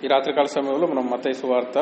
ఈ రాత్రికాల సమయంలో మనం మత్తయి సువార్త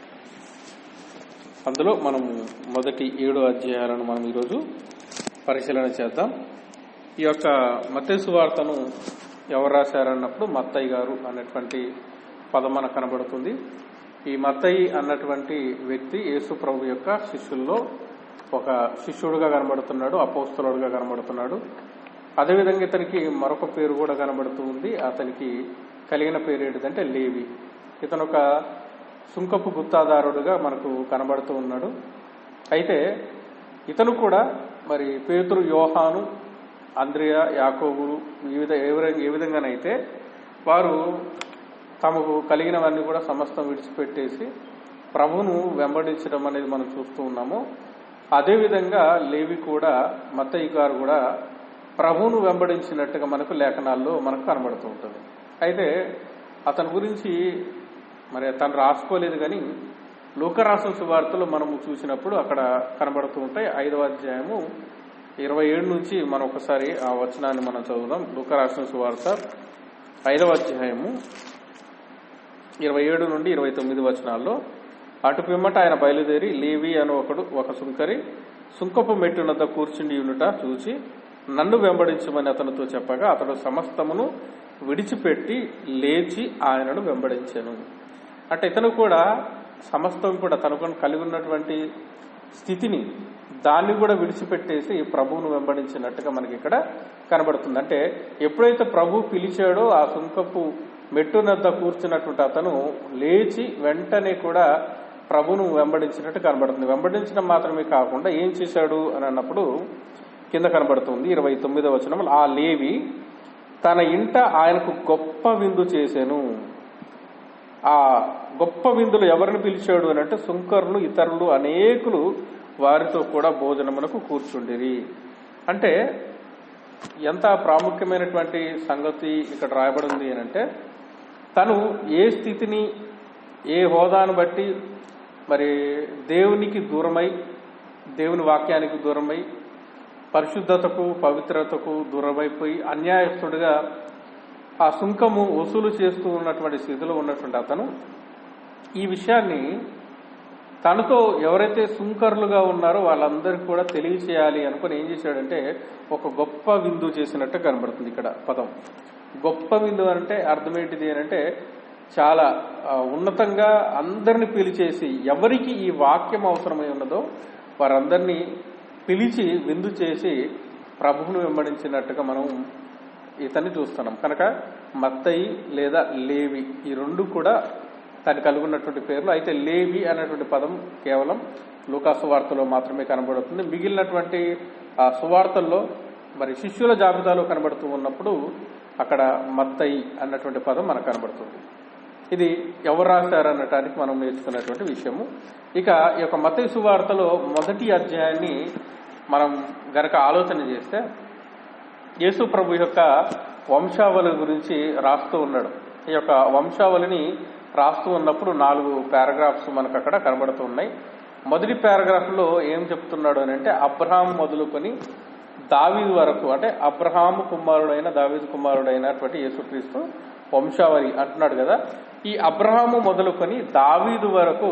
అందులో మనం మొదటి 7 అధ్యాయాలను మనం ఈరోజు పరిశీలన చేద్దాం. ఈ యొక్క మత్తయి సువార్తను ఎవరు రాశారన్నప్పుడు మత్తయి గారు అన్నటువంటి పదం మనకు కనబడుతుంది. ఈ మత్తయి అన్నటువంటి వ్యక్తి యేసు ప్రభు యొక్క శిష్యుల్లో ఒక శిష్యుడుగా కనబడుతున్నాడు, అపోస్తలుడుగా కనబడుతున్నాడు. అదేవిధంగా ఇతనికి మరొక పేరు కూడా కనబడుతూ ఉంది. అతనికి కలిగిన పేరు ఏంటిదంటే లేవి. ఇతను ఒక సుంకపు గుత్తాదారుడుగా మనకు కనబడుతూ ఉన్నాడు. అయితే ఇతను కూడా మరి పేతురు, యోహాను, అంద్రియా, యాకోబులు ఏ విధంగానైతే వారు తమకు కలిగినవన్నీ కూడా సమస్తం విడిచిపెట్టేసి ప్రభువును వెంబడించడం అనేది మనం చూస్తూ ఉన్నాము. అదేవిధంగా లేవి కూడా, మత్తయి గారు కూడా ప్రభువును వెంబడించినట్టుగా మనకు లేఖనాల్లో మనకు కనబడుతూ ఉంటుంది. అయితే అతని గురించి మరి తను రాసుకోలేదు, కానీ లూకా రాసిన సువార్తలో మనము చూసినప్పుడు అక్కడ కనబడుతూ ఉంటాయి. 5వ అధ్యాయము 27 నుంచి మనం ఒకసారి ఆ వచనాన్ని మనం చదువుదాం. లూకా రాసిన సువార్త 5వ అధ్యాయము 27 నుండి 29 వచనాల్లో, అటు పిమ్మట ఆయన బయలుదేరి లేవి అని ఒక సుంకరి సుంకపు మెట్టునద్ద కూర్చుండి ఉండుట చూచి నన్ను వెంబడించమని అతనితో చెప్పగా అతడు సమస్తమును విడిచిపెట్టి లేచి ఆయనను వెంబడించెను. అంటే ఇతను కూడా సమస్తం కూడా తనకు కలిగి ఉన్నటువంటి స్థితిని దాన్ని కూడా విడిచిపెట్టేసి ప్రభువును వెంబడించినట్టుగా మనకి ఇక్కడ కనబడుతుంది. అంటే ఎప్పుడైతే ప్రభు పిలిచాడో ఆ సుంకపు మెట్టునద్ద కూర్చున్నటువంటి అతను లేచి వెంటనే కూడా ప్రభువును వెంబడించినట్టు కనబడుతుంది. వెంబడించడం మాత్రమే కాకుండా ఏం చేశాడు అని అన్నప్పుడు కింద కనబడుతుంది 29వ వచనం, ఆ లేవి తన ఇంట ఆయనకు గొప్ప విందు చేశాను. ఆ గొప్ప విందులు ఎవరిని పిలిచాడు అని అంటే సుంకరులు, ఇతరులు అనేకులు వారితో కూడా భోజనమునకు కూర్చుండిరి. అంటే ఎంత ప్రాముఖ్యమైనటువంటి సంగతి ఇక్కడ రాయబడింది అని అంటే, తను ఏ స్థితిని, ఏ హోదాను బట్టి మరి దేవునికి దూరమై, దేవుని వాక్యానికి దూరమై, పరిశుద్ధతకు పవిత్రతకు దూరమైపోయి అన్యాయస్తుడిగా ఆ సుంకము వసూలు చేస్తూ ఉన్నటువంటి స్థితిలో ఉన్నటువంటి అతను ఈ విషయాన్ని తనతో ఎవరైతే సుంకరులుగా ఉన్నారో వాళ్ళందరికీ కూడా తెలియచేయాలి అనుకుని ఏం చేశాడంటే ఒక గొప్ప విందు చేసినట్టు కనబడుతుంది. ఇక్కడ పదం గొప్ప విందు అంటే అర్థం ఏంటిది అని అంటే చాలా ఉన్నతంగా అందరినీ పిలిచేసి ఎవరికి ఈ వాక్యం అవసరమై ఉన్నదో వారందరినీ పిలిచి విందు చేసి ప్రభువును వెంబడించినట్టుగా మనం ఇతన్ని చూస్తున్నాం. కనుక మత్తయి లేదా లేవి ఈ రెండు కూడా తను కలుగున్నటువంటి పేర్లు. అయితే లేవి అనేటువంటి పదం కేవలం లూకా సువార్తలో మాత్రమే కనబడుతుంది. మిగిలినటువంటి ఆ సువార్తల్లో మరి శిష్యుల జాబితాలో కనబడుతూ ఉన్నప్పుడు అక్కడ మత్తయి అన్నటువంటి పదం మనకు కనబడుతుంది. ఇది ఎవరు రాశారనటానికి మనం నేర్చుకున్నటువంటి విషయము. ఇక ఈ యొక్క మత్తయి సువార్తలో మొదటి అధ్యాయాన్ని మనం గనక ఆలోచన చేస్తే యేసు ప్రభు యొక్క వంశావళి గురించి రాస్తూ ఉన్నాడు. ఈ యొక్క వంశావళిని రాస్తూ ఉన్నప్పుడు 4 పారాగ్రాఫ్స్ మనకు అక్కడ కనబడుతూ ఉన్నాయి. మొదటి పారాగ్రాఫ్లో ఏం చెప్తున్నాడు అని అంటే అబ్రహాము మొదలుకొని దావీదు వరకు, అంటే అబ్రహాము కుమారుడైన దావీదు కుమారుడైనటువంటి యేసుక్రీస్తు వంశావళి అంటున్నాడు కదా. ఈ అబ్రహాము మొదలుకొని దావీదు వరకు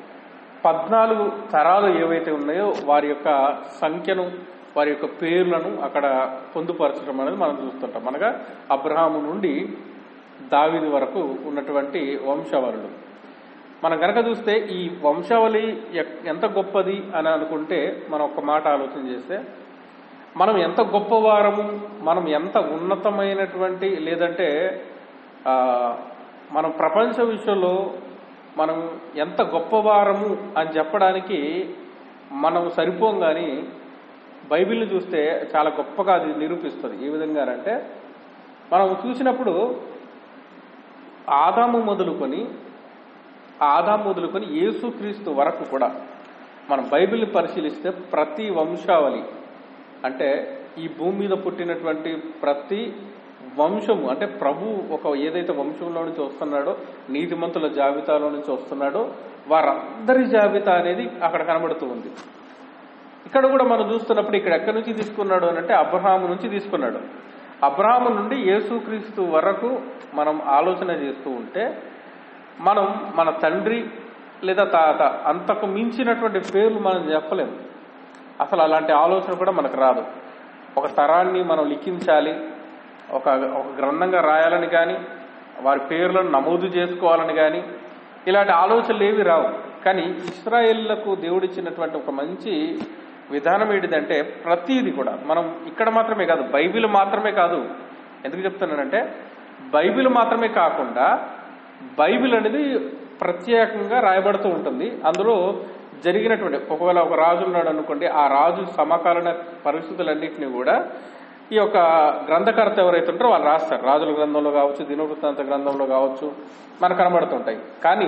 14 తరాలు ఏవైతే ఉన్నాయో వారి యొక్క సంఖ్యను, వారి యొక్క పేర్లను అక్కడ పొందుపరచడం అనేది మనం చూస్తుంటాం. అనగా అబ్రహాము నుండి దావీదు వరకు ఉన్నటువంటి వంశావళులు మనం కనుక చూస్తే ఈ వంశావళి ఎంత గొప్పది అని అనుకుంటే మనం ఒక మాట ఆలోచన చేస్తే మనం ఎంత గొప్పవారము, మనం ఎంత ఉన్నతమైనటువంటి, లేదంటే మనం ప్రపంచ విషయంలో మనం ఎంత గొప్పవారము అని చెప్పడానికి మనం సరిపోం. కానీ బైబిల్ని చూస్తే చాలా గొప్పగా అది నిరూపిస్తుంది. ఏ విధంగానంటే మనం చూసినప్పుడు ఆదాము మొదలుకొని యేసుక్రీస్తు వరకు కూడా మనం బైబిల్ని పరిశీలిస్తే ప్రతి వంశావళి, అంటే ఈ భూమి మీద పుట్టినటువంటి ప్రతి వంశము, అంటే ప్రభు ఒక ఏదైతే వంశంలో నుంచి వస్తున్నాడో, నీతిమంతుల జాబితాలో నుంచి వస్తున్నాడో వారందరి జాబితా అనేది అక్కడ కనబడుతూ ఉంది. ఇక్కడ కూడా మనం చూస్తున్నప్పుడు ఇక్కడ ఎక్కడి నుంచి తీసుకున్నాడు అని అంటే అబ్రహాము నుంచి తీసుకున్నాడు. అబ్రహాము నుండి యేసుక్రీస్తు వరకు మనం ఆలోచన చేస్తూ ఉంటే మనం మన తండ్రి లేదా తాత అంతకు మించినటువంటి పేర్లు మనం చెప్పలేము. అసలు అలాంటి ఆలోచన కూడా మనకు రాదు. ఒక తరాన్ని మనం లిఖించాలి, ఒక గ్రంథంగా రాయాలని కానీ, వారి పేర్లను నమోదు చేసుకోవాలని కానీ ఇలాంటి ఆలోచనలు ఏవి రావు. కానీ ఇశ్రాయేలులకు దేవుడిచ్చినటువంటి ఒక మంచి విధానం ఏంటిదంటే, ప్రతిదీ కూడా మనం ఇక్కడ మాత్రమే కాదు, బైబిల్ మాత్రమే కాదు. ఎందుకు చెప్తున్నానంటే, బైబిల్ మాత్రమే కాకుండా బైబిల్ అనేది ప్రత్యేకంగా రాయబడుతూ ఉంటుంది. అందులో జరిగినటువంటి, ఒకవేళ ఒక రాజు ఉన్నాడు అనుకోండి, ఆ రాజు సమకాలీన పరిస్థితులన్నింటినీ కూడా ఈ యొక్క గ్రంథకర్త ఎవరైతే ఉంటారో వాళ్ళు రాస్తారు. రాజుల గ్రంథంలో కావచ్చు, దినవృత్తాంత గ్రంథంలో కావచ్చు మనకు కనబడుతుంటాయి. కానీ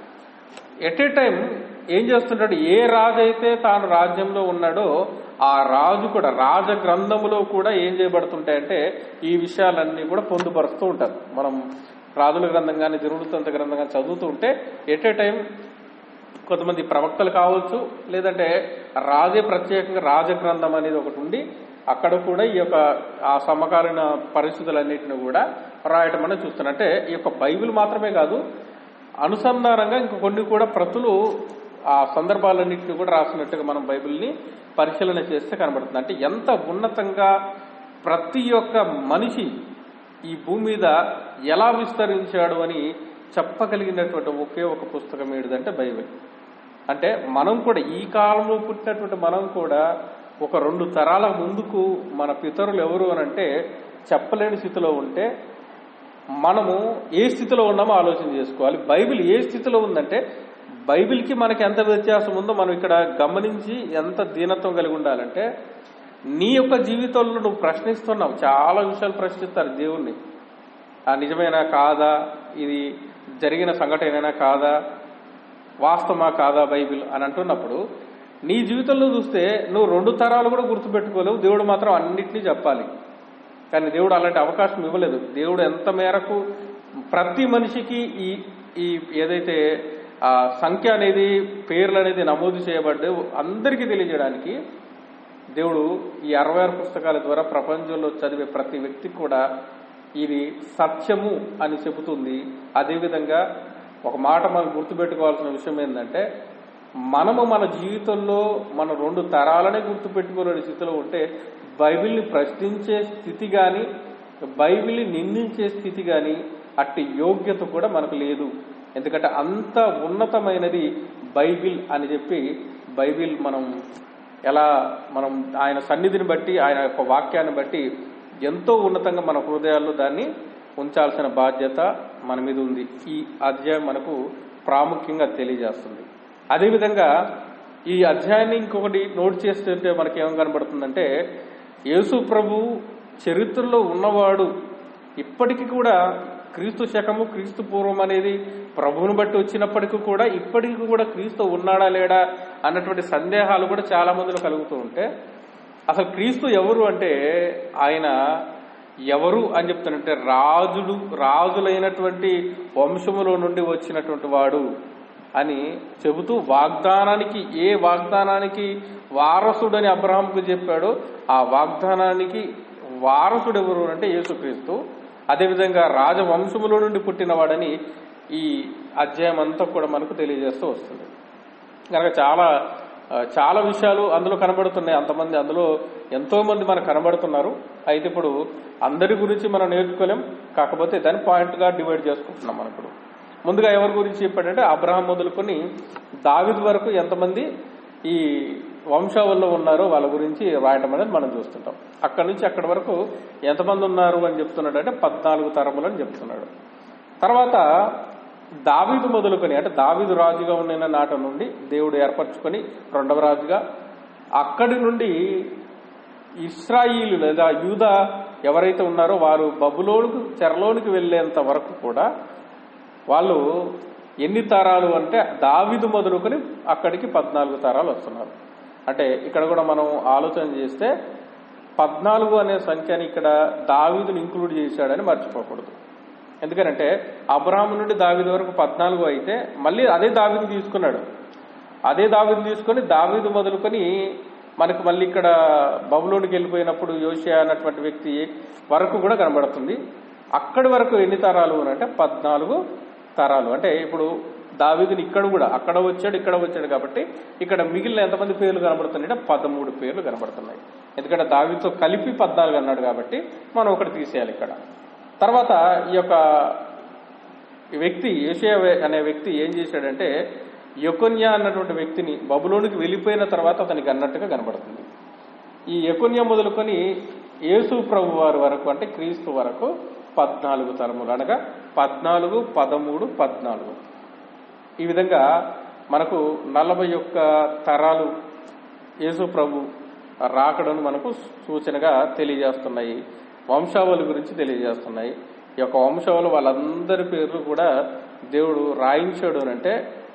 ఎట్ ఏ టైం ఏం చేస్తుంటాడు, ఏ రాజు అయితే తాను రాజ్యంలో ఉన్నాడో ఆ రాజు కూడా రాజ గ్రంథములో కూడా ఏం చేయబడుతుంటాయంటే ఈ విషయాలన్నీ కూడా పొందుపరుస్తూ ఉంటారు. మనం రాజుల గ్రంథం కానీ దినవృత్తాంత గ్రంథం కానీ చదువుతూ ఉంటే ఎట్ ఏ టైం కొంతమంది ప్రవక్తలు కావచ్చు, లేదంటే రాజే ప్రత్యేకంగా రాజగ్రంథం అనేది ఒకటి ఉండి అక్కడ కూడా ఈ యొక్క ఆ సమకాలీన పరిస్థితులన్నింటినీ కూడా రాయటం అనేది చూస్తున్నట్టే ఈ యొక్క బైబిల్ మాత్రమే కాదు, అనుసంధానంగా ఇంక కొన్ని కూడా ప్రతులు ఆ సందర్భాలన్నింటినీ కూడా రాసినట్టుగా మనం బైబిల్ని పరిశీలన చేస్తే కనబడుతుంది. అంటే ఎంత ఉన్నతంగా ప్రతి ఒక్క మనిషి ఈ భూమి మీద ఎలా విస్తరించాడు అని చెప్పగలిగినటువంటి ఒకే ఒక పుస్తకం ఏమిటంటే బైబిల్. అంటే మనం కూడా ఈ కాలంలో పుట్టినటువంటి మనం కూడా ఒక 2 తరాల ముందుకు మన పితరులు ఎవరు అని అంటే చెప్పలేని స్థితిలో ఉంటే మనము ఏ స్థితిలో ఉన్నామో ఆలోచన చేసుకోవాలి. బైబిల్ ఏ స్థితిలో ఉందంటే బైబిల్కి మనకి ఎంత వ్యత్యాసం ఉందో మనం ఇక్కడ గమనించి ఎంత దీనత్వం కలిగి ఉండాలంటే, నీ యొక్క జీవితంలో నువ్వు ప్రశ్నిస్తున్నావు, చాలా విషయాలు ప్రశ్నిస్తారు దేవుణ్ణి. నిజమేనా కాదా, ఇది జరిగిన సంఘటన కాదా, వాస్తవమా కాదా బైబిల్ అని అంటున్నప్పుడు నీ జీవితంలో చూస్తే నువ్వు 2 తరాలు కూడా గుర్తుపెట్టుకోలేవు, దేవుడు మాత్రం అన్నిటినీ చెప్పాలి. కానీ దేవుడు అలాంటి అవకాశం ఇవ్వలేదు. దేవుడు ఎంత మేరకు ప్రతి మనిషికి ఈ ఏదైతే ఆ సంఖ్య అనేది, పేర్లు అనేది నమోదు చేయబడ్డ అందరికీ తెలియజేయడానికి దేవుడు ఈ 66 పుస్తకాల ద్వారా ప్రపంచంలో చదివే ప్రతి వ్యక్తికి కూడా ఇది సత్యము అని చెబుతుంది. అదేవిధంగా ఒక మాట మనం గుర్తుపెట్టుకోవాల్సిన విషయం ఏంటంటే, మనము మన జీవితంలో మన 2 తరాలనే గుర్తుపెట్టుకోలేని స్థితిలో ఉంటే బైబిల్ని ప్రశ్నించే స్థితి కానీ, బైబిల్ని నిందించే స్థితి కానీ అట్టి యోగ్యత కూడా మనకు లేదు. ఎందుకంటే అంత ఉన్నతమైనది బైబిల్ అని చెప్పి, బైబిల్ మనం ఆయన సన్నిధిని బట్టి, ఆయన యొక్క వాక్యాన్ని బట్టి ఎంతో ఉన్నతంగా మన హృదయాల్లో దాన్ని ఉంచాల్సిన బాధ్యత మన మీద ఉంది. ఈ అధ్యాయం మనకు ప్రాముఖ్యంగా తెలియజేస్తుంది. అదేవిధంగా ఈ అధ్యాయాన్ని ఇంకొకటి నోట్ చేస్తుంటే మనకి ఏం కనబడుతుందంటే, యేసు ప్రభు చరిత్రలో ఉన్నవాడు ఇప్పటికీ కూడా క్రీస్తు శకము క్రీస్తు పూర్వం అనేది ప్రభువును బట్టి వచ్చినప్పటికీ కూడా ఇప్పటికీ కూడా క్రీస్తు ఉన్నాడా లేడా అన్నటువంటి సందేహాలు కూడా చాలా మందిలో కలుగుతూ ఉంటే, అసలు క్రీస్తు ఎవరు అంటే ఆయన ఎవరు అని చెప్తానంటే రాజులైనటువంటి వంశములో నుండి వచ్చినటువంటి వాడు అని చెబుతూ, ఏ వాగ్దానానికి వారసుడని అబ్రహాంకు చెప్పాడో ఆ వాగ్దానానికి వారసుడు ఎవరు అంటే యేసుక్రీస్తు. అదేవిధంగా రాజవంశములో నుండి పుట్టినవాడని ఈ అధ్యాయం అంతా కూడా మనకు తెలియజేస్తూ వస్తుంది. కనుక చాలా విషయాలు అందులో కనబడుతున్నాయి. అంతమంది అందులో ఎంతో మంది మనకు కనబడుతున్నారు. అయితే ఇప్పుడు అందరి గురించి మనం నేర్చుకోలేం, కాకపోతే దాన్ని పాయింట్గా డివైడ్ చేసుకుంటున్నాం. మనం ఇప్పుడు ముందుగా ఎవరి గురించి చెప్పాడంటే, అబ్రహాం మొదలుకొని దావీదు వరకు ఎంతమంది ఈ వంశావళిలో ఉన్నారో వాళ్ళ గురించి రాయటం అనేది మనం చూస్తుంటాం. అక్కడి నుంచి అక్కడి వరకు ఎంతమంది ఉన్నారు అని చెప్తున్నాడు అంటే 14 తరములు అని చెప్తున్నాడు. తర్వాత దావీదు మొదలుకొని, అంటే దావీదు రాజుగా ఉన్న నాట నుండి దేవుడు ఏర్పరచుకొని 2వ రాజుగా, అక్కడి నుండి ఇశ్రాయేలు లేదా యూదా ఎవరైతే ఉన్నారో వారు బబులోనుకు చెరలోనికి వెళ్లేంత వరకు కూడా వాళ్ళు ఎన్ని తరాలు అంటే దావీదు మొదలుకొని అక్కడికి 14 తరాలు వస్తున్నారు. అంటే ఇక్కడ కూడా మనం ఆలోచన చేస్తే 14 అనే సంఖ్యని ఇక్కడ దావీదుని ఇంక్లూడ్ చేశాడని మర్చిపోకూడదు. ఎందుకంటే అబ్రహాము నుండి దావీదు వరకు 14 అయితే మళ్ళీ అదే దావీదు తీసుకున్నాడు. అదే దావీదు తీసుకొని దావీదు మొదలుకొని మనకు మళ్ళీ ఇక్కడ బబులోనికి వెళ్ళిపోయినప్పుడు యోషియా అన్నటువంటి వ్యక్తి వరకు కూడా కనబడుతుంది. అక్కడి వరకు ఎన్ని తరాలు అని అంటే 14 తరాలు. అంటే ఇప్పుడు దావీదుని ఇక్కడ కూడా అక్కడ వచ్చాడు ఇక్కడ వచ్చాడు కాబట్టి ఇక్కడ మిగిలిన ఎంతమంది పేర్లు కనబడుతున్నాయంటే 13 పేర్లు కనబడుతున్నాయి. ఎందుకంటే దావీదుతో కలిపి 14 అన్నాడు కాబట్టి మనం ఒకటి తీసేయాలి ఇక్కడ. తర్వాత ఈ యొక్క వ్యక్తి యోషియా అనే వ్యక్తి ఏం చేశాడంటే యెకొన్యా అన్నటువంటి వ్యక్తిని బబులోనికి వెళ్ళిపోయిన తర్వాత అతనికి అన్నట్టుగా కనబడుతుంది. ఈ యెకొన్యా మొదలుకొని యేసు ప్రభు వారి వరకు అంటే క్రీస్తు వరకు 14 తరములు, అనగా 14, 13, 14 ఈ విధంగా మనకు 41 తరాలు యేసు ప్రభు రాకడను మనకు సూచనగా తెలియజేస్తున్నాయి. వంశావళి గురించి తెలియజేస్తున్నాయి. ఈ యొక్క వంశావళి వాళ్ళందరి పేర్లు కూడా దేవుడు రాయించాడు అంటే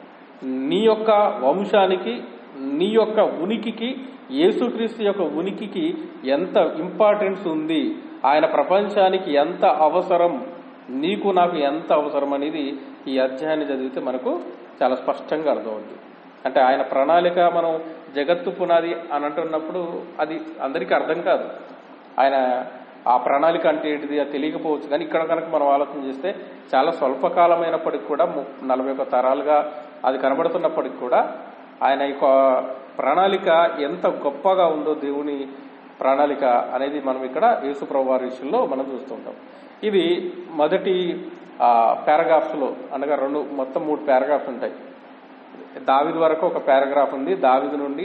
నీ యొక్క వంశానికి, నీ యొక్క ఉనికికి, యేసుక్రీస్తు యొక్క ఉనికికి ఎంత ఇంపార్టెన్స్ ఉంది, ఆయన ప్రపంచానికి ఎంత అవసరం, నీకు నాకు ఎంత అవసరం అనేది ఈ అధ్యాయాన్ని చదివితే మనకు చాలా స్పష్టంగా అర్థమవుతుంది. అంటే ఆయన ప్రణాళిక మనం జగత్తు పునాది అని అంటున్నప్పుడు అది అందరికీ అర్థం కాదు. ఆయన ఆ ప్రణాళిక అంటే ఏంటిది అది తెలియకపోవచ్చు. కానీ ఇక్కడ కనుక మనం ఆలోచన చేస్తే చాలా స్వల్పకాలమైనప్పటికి కూడా 41 తరాలుగా అది కనబడుతున్నప్పటికి కూడా ఆయన యొక్క ప్రణాళిక ఎంత గొప్పగా ఉందో, దేవుని ప్రణాళిక అనేది మనం ఇక్కడ యేసుప్రభు వారి విషయంలో మనం చూస్తుంటాం. ఇది మొదటి పారాగ్రాఫ్స్ లో, అనగా మొత్తం 3 పారాగ్రాఫ్స్ ఉంటాయి. దావీదు వరకు ఒక పారాగ్రాఫ్ ఉంది, దావీదు నుండి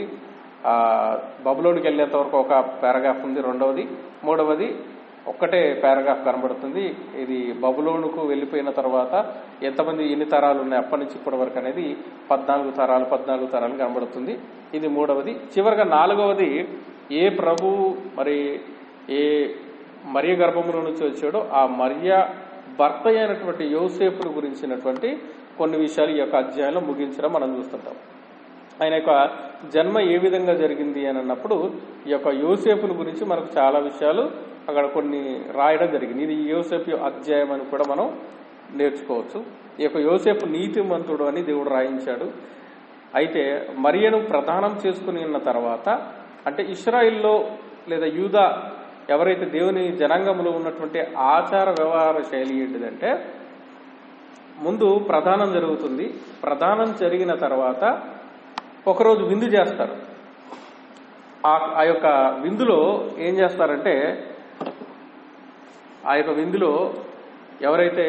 బబులోనికి వెళ్ళేంత వరకు ఒక పారాగ్రాఫ్ ఉంది, రెండవది, మూడవది ఒక్కటే పారాగ్రాఫ్ కనబడుతుంది. ఇది బబులోనుకు వెళ్ళిపోయిన తర్వాత ఎంతమంది ఎన్ని తరాలు ఉన్నాయి అప్పటి నుంచి ఇప్పటి వరకు అనేది 14 తరాలు కనబడుతుంది. ఇది మూడవది. చివరిగా 4వది ఏ ప్రభు మరి ఏ మరియ గర్భంలో నుంచి వచ్చాడో ఆ మరియ భర్త అయినటువంటి యోసేపును గురించినటువంటి కొన్ని విషయాలు ఈ యొక్క అధ్యాయంలో ముగించడం మనం చూస్తుంటాం. ఆయన యొక్క జన్మ ఏ విధంగా జరిగింది అని అన్నప్పుడు ఈ యొక్క యోసేపును గురించి మనకు చాలా విషయాలు అక్కడ కొన్ని రాయడం జరిగింది. ఇది యోసేపు అధ్యాయం అని కూడా మనం నేర్చుకోవచ్చు. ఈ యొక్క యోసేపు నీతిమంతుడు అని దేవుడు రాయించాడు. అయితే మరియను ప్రదానం చేసుకుని ఉన్న తర్వాత, అంటే ఇశ్రాయిల్లో లేదా యూదా ఎవరైతే దేవుని జనాంగంలో ఉన్నటువంటి ఆచార వ్యవహార శైలి ఏంటిదంటే ముందు ప్రదానం జరుగుతుంది. ప్రదానం జరిగిన తర్వాత ఒకరోజు విందు చేస్తారు. ఆ యొక్క విందులో ఏం చేస్తారంటే ఆ యొక్క విందులో ఎవరైతే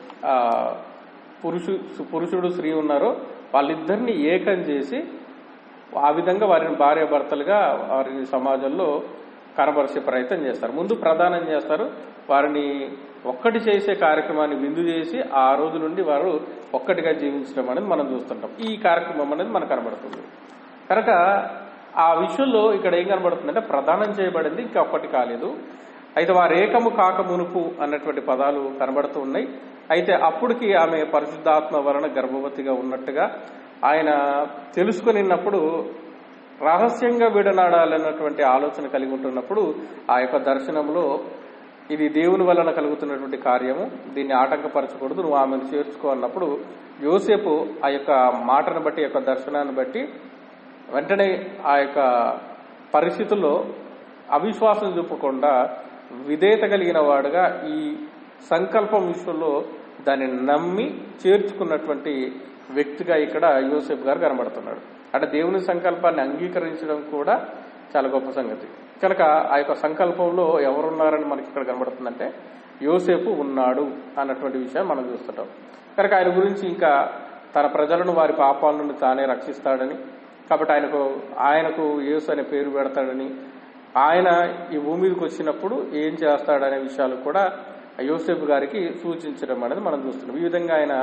పురుషుడు స్త్రీ ఉన్నారో వాళ్ళిద్దరిని ఏకం చేసి ఆ విధంగా వారిని భార్యాభర్తలుగా వారిని సమాజంలో కనబరిచే ప్రయత్నం చేస్తారు. ముందు ప్రదానం చేస్తారు. వారిని ఒక్కటి చేసే కార్యక్రమాన్ని విందు చేసి ఆ రోజు నుండి వారు ఒక్కటిగా జీవించడం అనేది మనం చూస్తుంటాం. ఈ కార్యక్రమం అనేది మనకు కనబడుతుంది. కనుక ఆ విషయంలో ఇక్కడ ఏం కనబడుతుందంటే ప్రదానం చేయబడింది, ఇంకా ఒక్కటి కాలేదు. అయితే వారు ఏకము కాక మునుపు అన్నటువంటి పదాలు కనబడుతూ ఉన్నాయి. అయితే అప్పటికి ఆమె పరిశుద్ధాత్మ వలన గర్భవతిగా ఉన్నట్టుగా ఆయన తెలుసుకునిన్నప్పుడు రహస్యంగా విడనాడాలన్నటువంటి ఆలోచన కలిగి ఉంటున్నప్పుడు ఆ యొక్క దర్శనంలో ఇది దేవుని వలన కలుగుతున్నటువంటి కార్యము, దీన్ని ఆటంకపరచకూడదు, నువ్వు ఆమెను చేర్చుకో అన్నప్పుడు యోసేపు ఆ యొక్క మాటను బట్టి, యొక్క దర్శనాన్ని బట్టి వెంటనే ఆ యొక్క పరిస్థితుల్లో అవిశ్వాసం చూపకుండా విధేయత కలిగిన వాడుగా ఈ సంకల్పం విషయంలో దాన్ని నమ్మి చేర్చుకున్నటువంటి వ్యక్తిగా ఇక్కడ యోసేపు గారు కనబడుతున్నాడు. అంటే దేవుని సంకల్పాన్ని అంగీకరించడం కూడా చాలా గొప్ప సంగతి. కనుక ఆ యొక్క సంకల్పంలో ఎవరున్నారని మనకి ఇక్కడ కనబడుతుందంటే యోసేపు ఉన్నాడు అన్నటువంటి విషయం మనం చూస్తుంటాం. కనుక ఆయన గురించి ఇంకా తన ప్రజలను వారి పాపాల నుండి తానే రక్షిస్తాడని, కాబట్టి ఆయనకు యేసు అనే పేరు పెడతాడని, ఆయన ఈ భూమి మీదకి వచ్చినప్పుడు ఏం చేస్తాడనే విషయాలు కూడా యోసేపు గారికి సూచించడం అనేది మనం చూస్తున్నాం. ఈ విధంగా ఆయన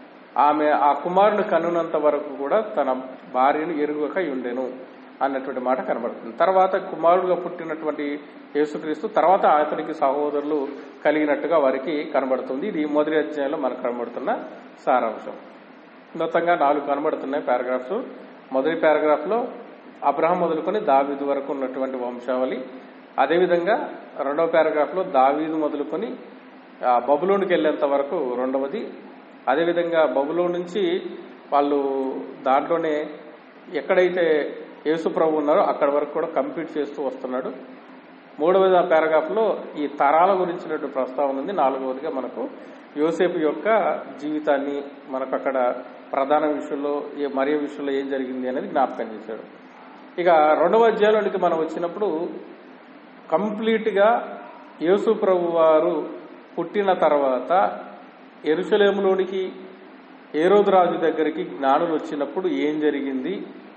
ఆ కుమారుని కనునంత వరకు కూడా తన భార్యను ఎరుగక ఉండెను అన్నటువంటి మాట కనబడుతుంది. తర్వాత కుమారుడుగా పుట్టినటువంటి యేసుక్రీస్తు తర్వాత అతనికి సహోదరులు కలిగినట్టుగా వారికి కనబడుతుంది. ఇది మొదటి అధ్యాయంలో మనకు కనబడుతున్న సారాంశం. మొత్తంగా 4 కనబడుతున్నాయి పారాగ్రాఫ్స్. మొదటి పారాగ్రాఫ్ లో అబ్రహాం మొదలుకొని దావీదు వరకు ఉన్నటువంటి వంశావళి. అదేవిధంగా రెండవ పారాగ్రాఫ్ లో దావీదు మొదలుకొని బబులోనికి వెళ్లేంత వరకు రెండవది. అదేవిధంగా బబులోన్ నుంచి వాళ్ళు దాంట్లోనే ఎక్కడైతే యేసు ప్రభు ఉన్నారో అక్కడ వరకు కూడా కంప్లీట్ చేస్తూ వస్తున్నాడు. మూడవ పారాగ్రాఫ్ లో ఈ తరాల గురించినటువంటి ప్రస్తావన ఉంది. 4వదిగా మనకు యోసేపు యొక్క జీవితాన్ని మనకు అక్కడ ప్రధాన విషయంలో మరియ విషయంలో ఏం జరిగింది అనేది జ్ఞాపకం చేశాడు. ఇక 2వ అధ్యాయంలోనికి మనం వచ్చినప్పుడు కంప్లీట్గా యేసు ప్రభు వారు పుట్టిన తర్వాత యెరూషలేములోనికి హేరోదు రాజు దగ్గరికి జ్ఞానులు వచ్చినప్పుడు ఏం జరిగింది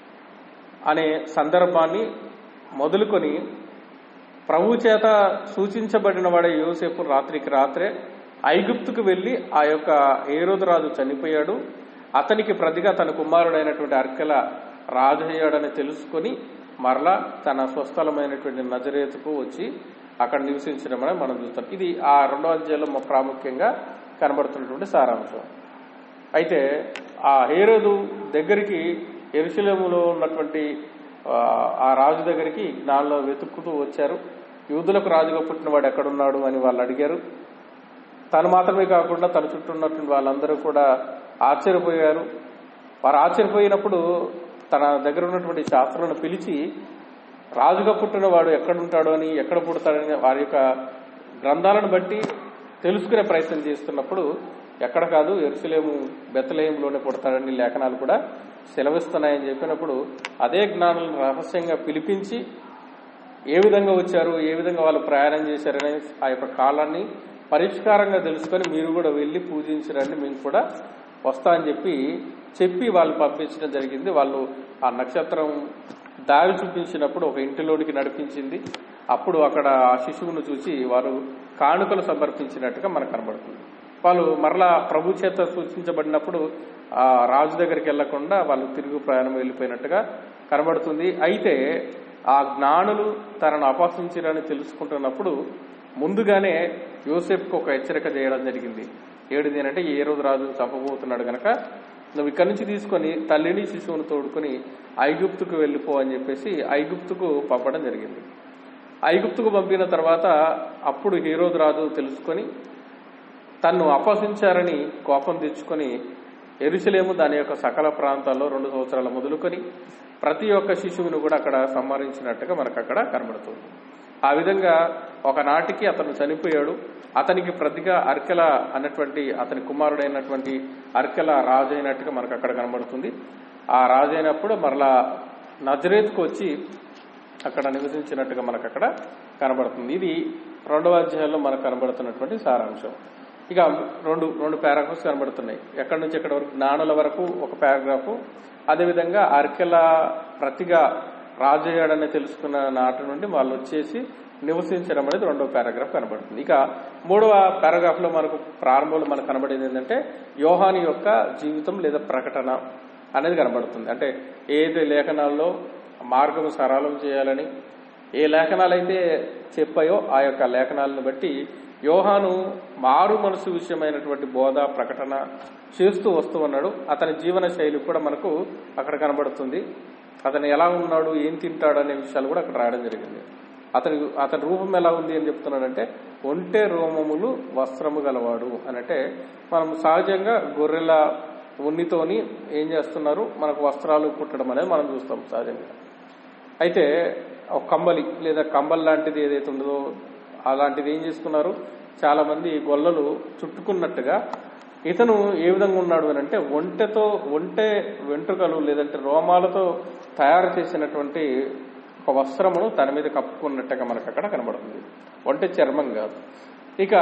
అనే సందర్భాన్ని మొదలుకొని ప్రభు చేత సూచించబడిన వాడే యోసేపు రాత్రికి రాత్రే ఐగుప్తుకు వెళ్లి ఆ యొక్క హేరోదు రాజు చనిపోయాడు, అతనికి ప్రతిగా తన కుమారుడైనటువంటి అర్కెల రాజు అయ్యాడని తెలుసుకొని మరలా తన స్వస్థలమైనటువంటి నజరేతుకు వచ్చి అక్కడ నివసించడం అనేది మనం చూస్తాం. ఇది ఆ 2వ అధ్యాయంలో ప్రాముఖ్యంగా కనబడుతున్నటువంటి సారాంశం. అయితే ఆ హేరోదు దగ్గరికి యెరూషలేములో ఉన్నటువంటి ఆ రాజు దగ్గరికి జ్ఞానులు వెతుక్కుతూ వచ్చారు. యూదులకు రాజుగా పుట్టిన వాడు ఎక్కడున్నాడు అని వాళ్ళు అడిగారు. తను మాత్రమే కాకుండా తన చుట్టూ ఉన్నటువంటి వాళ్ళందరూ కూడా ఆశ్చర్యపోయారు. వారు ఆశ్చర్యపోయినప్పుడు తన దగ్గర ఉన్నటువంటి శాస్త్రులను పిలిచి రాజుగా పుట్టిన వాడు ఎక్కడుంటాడు అని, ఎక్కడ పుడతాడని వారి యొక్క గ్రంథాలను బట్టి తెలుసుకునే ప్రయత్నం చేస్తున్నప్పుడు ఎక్కడ కాదు, యెరూషలేము బెత్లెహేములోనే పుడతాడని లేఖనాలు కూడా సెలవిస్తున్నాయని చెప్పినప్పుడు అదే జ్ఞానులను రహస్యంగా పిలిపించి ఏ విధంగా వచ్చారు, ఏ విధంగా వాళ్ళు ప్రయాణం చేశారనే ఆ యొక్క కాలాన్ని పరిష్కారంగా తెలుసుకొని మీరు కూడా వెళ్ళి పూజించరండి, మేము కూడా వస్తా అని చెప్పి వాళ్ళు పంపించడం జరిగింది. వాళ్ళు ఆ నక్షత్రం దారి చూపించినప్పుడు ఒక ఇంటిలోనికి నడిపించింది. అప్పుడు అక్కడ ఆ శిశువును చూసి వారు కానుకలు సమర్పించినట్టుగా మనకు కనబడుతుంది. వాళ్ళు మరలా ప్రభు చేత సూచించబడినప్పుడు ఆ రాజు దగ్గరికి వెళ్లకుండా వాళ్ళు తిరుగు ప్రయాణం వెళ్ళిపోయినట్టుగా కనబడుతుంది. అయితే ఆ జ్ఞానులు తనను అపహసించారని తెలుసుకుంటున్నప్పుడు ముందుగానే యోసేపుకు ఒక హెచ్చరిక చేయడం జరిగింది. ఏడిది అంటే హేరోదు రాజు చంపబోతున్నాడు గనక నువ్వు ఇక్కడి నుంచి తీసుకొని తల్లిని శిశువును తోడుకొని ఐగుప్తుకు వెళ్ళిపో అని చెప్పేసి ఐగుప్తుకు పంపడం జరిగింది. ఐగుప్తుకు పంపిన తర్వాత అప్పుడు హేరోదు రాజు తెలుసుకొని తన్ను అపహసించారని కోపం తెచ్చుకొని యెరూషలేము దాని యొక్క సకల ప్రాంతాల్లో 2 సంవత్సరాలు మొదలుకొని ప్రతి ఒక్క శిశువును కూడా అక్కడ సంహరించినట్టుగా మనకు అక్కడ కనబడుతుంది. ఆ విధంగా ఒకనాటికి అతను చనిపోయాడు. అతనికి ప్రతిగా అర్కెల అన్నటువంటి అతని కుమారుడైనటువంటి అర్కెల రాజు అయినట్టుగా మనకు అక్కడ కనబడుతుంది. ఆ రాజు అయినప్పుడు మరలా నజరేతుకు వచ్చి అక్కడ నివసించినట్టుగా మనకు అక్కడ కనబడుతుంది. ఇది 2వ అధ్యాయంలో మనకు కనబడుతున్నటువంటి సారాంశం. ఇక రెండు పారాగ్రాఫ్స్ కనబడుతున్నాయి. ఎక్కడి నుంచి ఎక్కడి వరకు జ్ఞానుల వరకు ఒక పారాగ్రాఫ్, అదేవిధంగా అర్కెల ప్రతిగా రాజు అయ్యాడని తెలుసుకున్న నాటి నుండి వాళ్ళు వచ్చేసి నివసించడం అనేది 2వ పారాగ్రాఫ్ కనబడుతుంది. ఇక 3వ పారాగ్రాఫ్ లో మనకు ప్రారంభంలో మనకు కనబడేది ఏంటంటే యోహాను యొక్క జీవితం లేదా ప్రకటన అనేది కనబడుతుంది. అంటే ఏది లేఖనాల్లో మార్గం సరళం చేయాలని ఏ లేఖనాలైతే చెప్పాయో ఆ యొక్క లేఖనాలను బట్టి యోహాను మారు మనసు విషయమైనటువంటి బోధ ప్రకటన చేస్తూ వస్తూ ఉన్నాడు. అతని జీవన శైలి కూడా మనకు అక్కడ కనబడుతుంది. అతను ఎలా ఉన్నాడు, ఏం తింటాడు అనే విషయాలు కూడా అక్కడ రాయడం జరిగింది. అతని రూపం ఎలా ఉంది అని చెప్తున్నాడంటే ఒంటె రోమములు వస్త్రము గలవాడు అనంటే మనం సహజంగా గొర్రెల ఉన్నితోని ఏం చేస్తున్నారు, మనకు వస్త్రాలు కుట్టడం అనేది మనం చూస్తాం సహజంగా. అయితే ఒక కంబలి లేదా కంబల్ లాంటిది ఏదైతే ఉందో అలాంటిది ఏం చేసుకున్నారు, చాలా మంది గొల్లలు చుట్టుకున్నట్టుగా ఇతను ఏ విధంగా ఉన్నాడు అని అంటే ఒంటె వెంట్రుకలు లేదంటే రోమాలతో తయారు చేసినటువంటి ఒక వస్త్రమును తన మీద కప్పుకున్నట్టుగా మనకు అక్కడ కనబడుతుంది. ఒంటె చర్మం కాదు. ఇక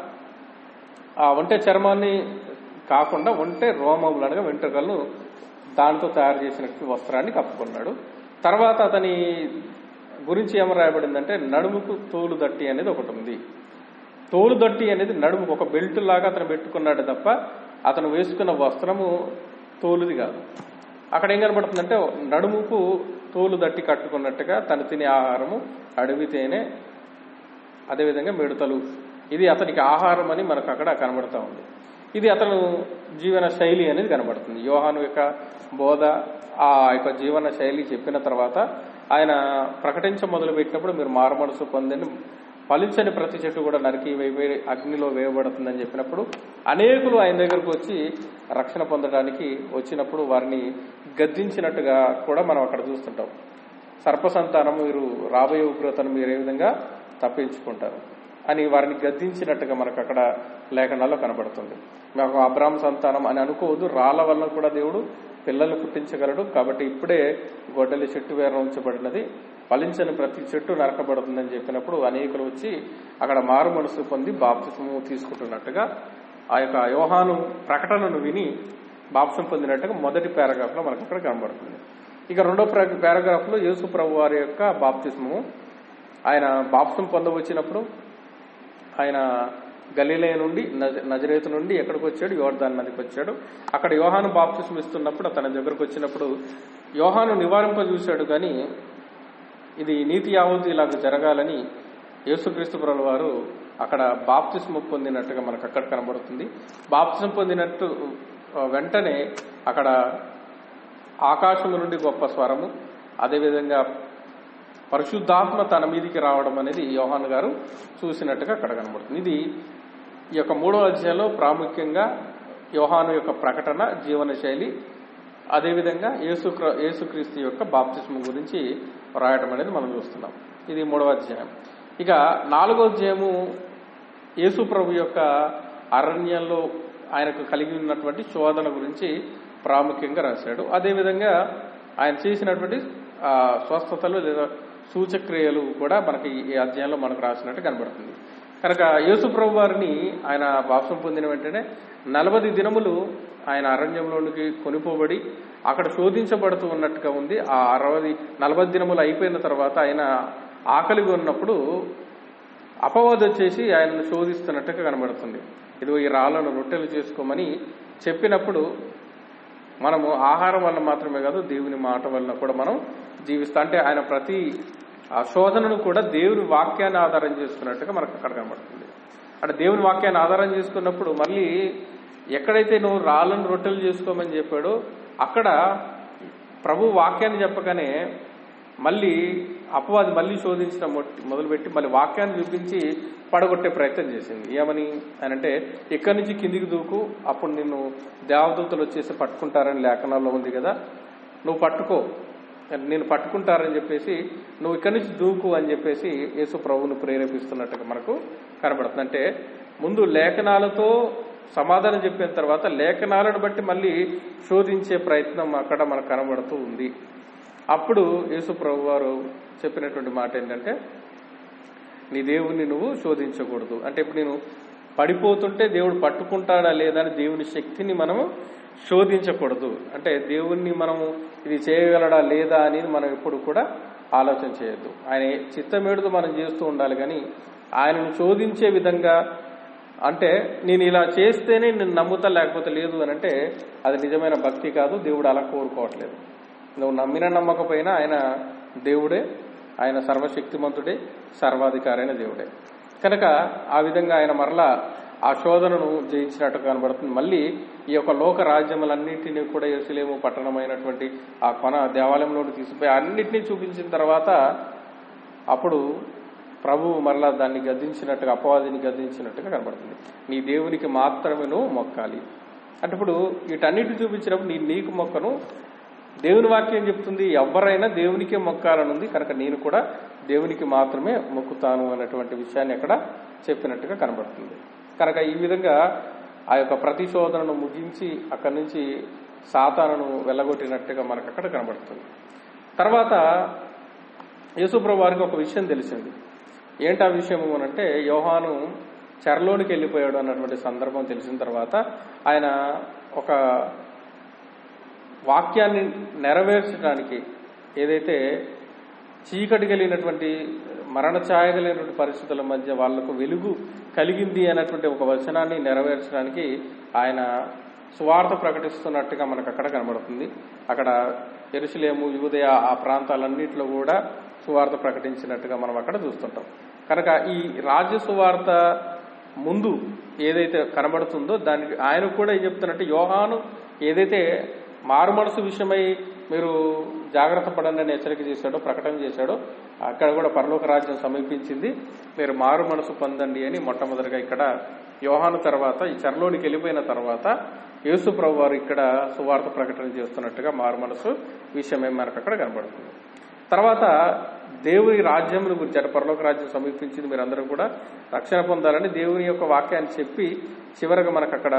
ఆ ఒంటె చర్మాన్ని కాకుండా ఒంటె రోమములు అనగా వెంట్రుకలను దాంతో తయారు చేసినటువంటి వస్త్రాన్ని కప్పుకున్నాడు. తర్వాత అతని గురించి ఏమో రాయబడిందంటే నడుముకు తోలు దట్టి అనేది ఒకటి ఉంది. తోలు దట్టి అనేది నడుము ఒక బెల్ట్ లాగా అతను పెట్టుకున్నాడు తప్ప అతను వేసుకున్న వస్త్రము తోలుది కాదు. అక్కడ ఏం కనబడుతుందంటే నడుముకు తోలు దట్టి కట్టుకున్నట్టుగా తను తినే ఆహారము అడవి తేనె, అదేవిధంగా మిడతలు, ఇది అతనికి ఆహారం అని మనకు అక్కడ కనబడతా ఉంది. ఇది అతను జీవన శైలి అనేది కనబడుతుంది. యోహాను యొక్క బోధ ఆ యొక్క జీవన శైలి చెప్పిన తర్వాత ఆయన ప్రకటించ మొదలుపెట్టినప్పుడు మీరు మారుమనసు పొందని ఫలించని ప్రతి చెట్టు కూడా నరికి అగ్నిలో వేయబడుతుందని చెప్పినప్పుడు అనేకులు ఆయన దగ్గరకు వచ్చి రక్షణ పొందడానికి వచ్చినప్పుడు వారిని గద్దించినట్టుగా కూడా మనం అక్కడ చూస్తుంటాం. సర్పసంతానం మీరు రాబోయే ఉగ్రతను మీరు ఏ విధంగా తప్పించుకుంటారు. అని వారిని గద్దించినట్టుగా మనకు అక్కడ లేఖనాల్లో కనబడుతుంది. మాకు అబ్రాహాము సంతానం అని అనుకోవద్దు, రాళ్ల వల్ల కూడా దేవుడు పిల్లలు పుట్టించగలడు. కాబట్టి ఇప్పుడే గొడ్డలి చెట్టు వేర ఉంచబడినది, ఫలించని ప్రతి చెట్టు నరకబడుతుందని చెప్పినప్పుడు అనేకులు వచ్చి అక్కడ మారు మనసు పొంది బాప్తిస్మము తీసుకుంటున్నట్టుగా ఆ యొక్క యోహాను ప్రకటనను విని బాప్తిసం పొందినట్టుగా మొదటి పారాగ్రాఫ్ లో మనకు అక్కడ కనబడుతుంది. ఇక రెండో పారాగ్రాఫ్ లో యేసు ప్రభు వారి యొక్క బాప్తిస్మము. ఆయన బాప్తిసం పొందవచ్చినప్పుడు ఆయన గలిలయ నుండి నజరేతు నుండి ఎక్కడికి వచ్చాడు? యోర్దాను నదికి వచ్చాడు. అక్కడ యోహాను బాప్తిసం ఇస్తున్నప్పుడు తన దగ్గరకు వచ్చినప్పుడు యోహాను నివారింపజూశాడు, కానీ ఇది నీతి యావత్తు ఇలాగ జరగాలని యేసుక్రీస్తు ప్రభువు వారు అక్కడ బాప్తిస్మ పొందినట్టుగా మనకు అక్కడ కనబడుతుంది. బాప్తిసం పొందినట్టు వెంటనే అక్కడ ఆకాశము నుండి గొప్ప స్వరము, అదేవిధంగా పరిశుద్ధాత్మ తన మీదికి రావడం అనేది యోహాను గారు చూసినట్టుగా అక్కడ కనబడుతుంది. ఇది ఈ యొక్క 3వ అధ్యాయంలో ప్రాముఖ్యంగా యోహాను యొక్క ప్రకటన, జీవన శైలి, అదేవిధంగా యేసుక్రీస్తు యొక్క బాప్తిస్మం గురించి రాయటం అనేది మనం చూస్తున్నాం. ఇది 3వ అధ్యాయం. ఇక 4వ అధ్యాయము యేసు ప్రభు యొక్క అరణ్యంలో ఆయనకు కలిగి ఉన్నటువంటి శోధన గురించి ప్రాముఖ్యంగా రాశాడు. అదేవిధంగా ఆయన చేసినటువంటి స్వస్థతలు లేదా సూచక్రియలు కూడా మనకి ఈ అధ్యాయంలో మనకు రాసినట్టు కనబడుతుంది. కనుక యేసు ప్రభు వారిని ఆయన బాప్తిసం పొందిన వెంటనే 40 దినములు ఆయన అరణ్యంలోనికి కొనిపోబడి అక్కడ శోధించబడుతూ ఉన్నట్టుగా ఉంది. ఆ 40 దినములు అయిపోయిన తర్వాత ఆయన ఆకలిగా ఉన్నప్పుడు అపవాది వచ్చేసి ఆయనను శోధిస్తున్నట్టుగా కనబడుతుంది. ఇదిగో ఈ రాళ్లను రొట్టెలు చేసుకోమని చెప్పినప్పుడు మనము ఆహారం వల్ల మాత్రమే కాదు, దేవుని మాట వల్ల కూడా మనం జీవిస్తాం. అంటే ఆయన ప్రతి శోధనను కూడా దేవుని వాక్యాన్ని ఆధారం చేసుకున్నట్టుగా మనకు అక్కడ కనబడుతుంది. అంటే దేవుని వాక్యాన్ని ఆధారం చేసుకున్నప్పుడు మళ్ళీ ఎక్కడైతే నువ్వు రాళ్ళను రొట్టెలు చేసుకోమని చెప్పాడో అక్కడ ప్రభు వాక్యాన్ని చెప్పగానే మళ్ళీ అపవాది మళ్ళీ శోధించడం మొదలుపెట్టి మళ్ళీ వాక్యాన్ని చూపించి పడగొట్టే ప్రయత్నం చేసింది. ఏమని అంటే ఇక్కడి నుంచి కిందికి దూకు, అప్పుడు నిన్ను దేవదూతలు వచ్చేసి పట్టుకుంటారని లేఖనాల్లో ఉంది కదా, నువ్వు పట్టుకో, నేను పట్టుకుంటారని చెప్పేసి నువ్వు ఇక్కడి నుంచి దూకు అని చెప్పేసి యేసు ప్రభువును ప్రేరేపిస్తున్నట్టుగా మనకు కనబడుతుంది. అంటే ముందు లేఖనాలతో సమాధానం చెప్పిన తర్వాత లేఖనాలను బట్టి మళ్ళీ శోధించే ప్రయత్నం అక్కడ మనకు కనబడుతూ ఉంది. అప్పుడు యేసు ప్రభు వారు చెప్పినటువంటి మాట ఏంటంటే, నీ దేవుణ్ణి నువ్వు శోధించకూడదు. అంటే ఇప్పుడు నేను పడిపోతుంటే దేవుడు పట్టుకుంటాడా లేదా అని దేవుని శక్తిని మనము శోధించకూడదు. అంటే దేవుణ్ణి మనము ఇది చేయగలడా లేదా అనేది మనం ఎప్పుడు కూడా ఆలోచన చేయొద్దు. ఆయన చిత్తమేడుతో మనం చేస్తూ ఉండాలి, కానీ ఆయనను శోధించే విధంగా అంటే నేను ఇలా చేస్తేనే నేను నమ్ముతా లేకపోతే లేదు అని అంటే అది నిజమైన భక్తి కాదు. దేవుడు అలా కోరుకోవట్లేదు. నువ్వు నమ్మిన నమ్మకపోయినా ఆయన దేవుడే, ఆయన సర్వశక్తిమంతుడే, సర్వాధికారి అయిన దేవుడే. కనుక ఆ విధంగా ఆయన మరలా ఆ శోధనను జయించినట్టు కనబడుతుంది. మళ్ళీ ఈ యొక్క లోక రాజ్యములన్నింటినీ కూడా యెరూషలేము పట్టణమైనటువంటి ఆ కొన దేవాలయంలోకి తీసుకుపోయి అన్నింటినీ చూపించిన తర్వాత అప్పుడు ప్రభువు మరలా దాన్ని గద్దించినట్టుగా, అపవాదిని గద్దించినట్టుగా కనబడుతుంది. నీ దేవునికి మాత్రమే నువ్వు మొక్కాలి అంటే ఇప్పుడు వీటన్నిటి చూపించినప్పుడు నీకు మొక్కను దేవుని వాక్యం చెప్తుంది, ఎవరైనా దేవునికే మొక్కాలనుంది, కనుక నేను కూడా దేవునికి మాత్రమే మొక్కుతాను అన్నటువంటి విషయాన్ని అక్కడ చెప్పినట్టుగా కనబడుతుంది. కనుక ఈ విధంగా ఆ యొక్క ప్రతిశోధనను ముగించి అక్కడి నుంచి సాతానును వెళ్ళగొట్టినట్టుగా మనకు అక్కడ కనబడుతుంది. తర్వాత యేసుప్రభు వారికి ఒక విషయం తెలిసింది. ఏంటా విషయము అనంటే, యోహాను చెరలోనికి వెళ్ళిపోయాడు అన్నటువంటి సందర్భం తెలిసిన తర్వాత ఆయన ఒక వాక్యాన్ని నెరవేర్చడానికి, ఏదైతే చీకటి కలిగినటువంటి మరణ ఛాయ కలిగినటువంటి పరిస్థితుల మధ్య వాళ్లకు వెలుగు కలిగింది అన్నటువంటి ఒక వచనాన్ని నెరవేర్చడానికి ఆయన సువార్త ప్రకటిస్తున్నట్టుగా మనకు అక్కడ కనబడుతుంది. అక్కడ యెరూషలేము, యూదయ ఆ ప్రాంతాలన్నింటిలో కూడా సువార్త ప్రకటించినట్టుగా మనం అక్కడ చూస్తుంటాం. కనుక ఈ రాజ్య సువార్త ముందు ఏదైతే కనబడుతుందో దానికి ఆయన కూడా ఏం చెప్తున్నట్టు, యోహాను ఏదైతే మారు మనసు విషయమై మీరు జాగ్రత్త పడండి అని హెచ్చరిక చేశాడో, ప్రకటన చేశాడో, అక్కడ కూడా పరలోక రాజ్యం సమీపించింది, మీరు మారు మనసు పొందండి అని మొట్టమొదటిగా ఇక్కడ యోహాను తర్వాత ఈ చెరలోనికి వెళ్ళిపోయిన తర్వాత యేసు ప్రభు వారు ఇక్కడ సువార్త ప్రకటన చేస్తున్నట్టుగా మారు మనసు విషయమై మనకు అక్కడ కనబడుతుంది. తర్వాత దేవుని రాజ్యమును గురించి, అంటే పరలోక రాజ్యం సమీపించింది, మీరు అందరూ కూడా రక్షణ పొందాలని దేవుని యొక్క వాక్యాన్ని చెప్పి చివరగా మనకు అక్కడ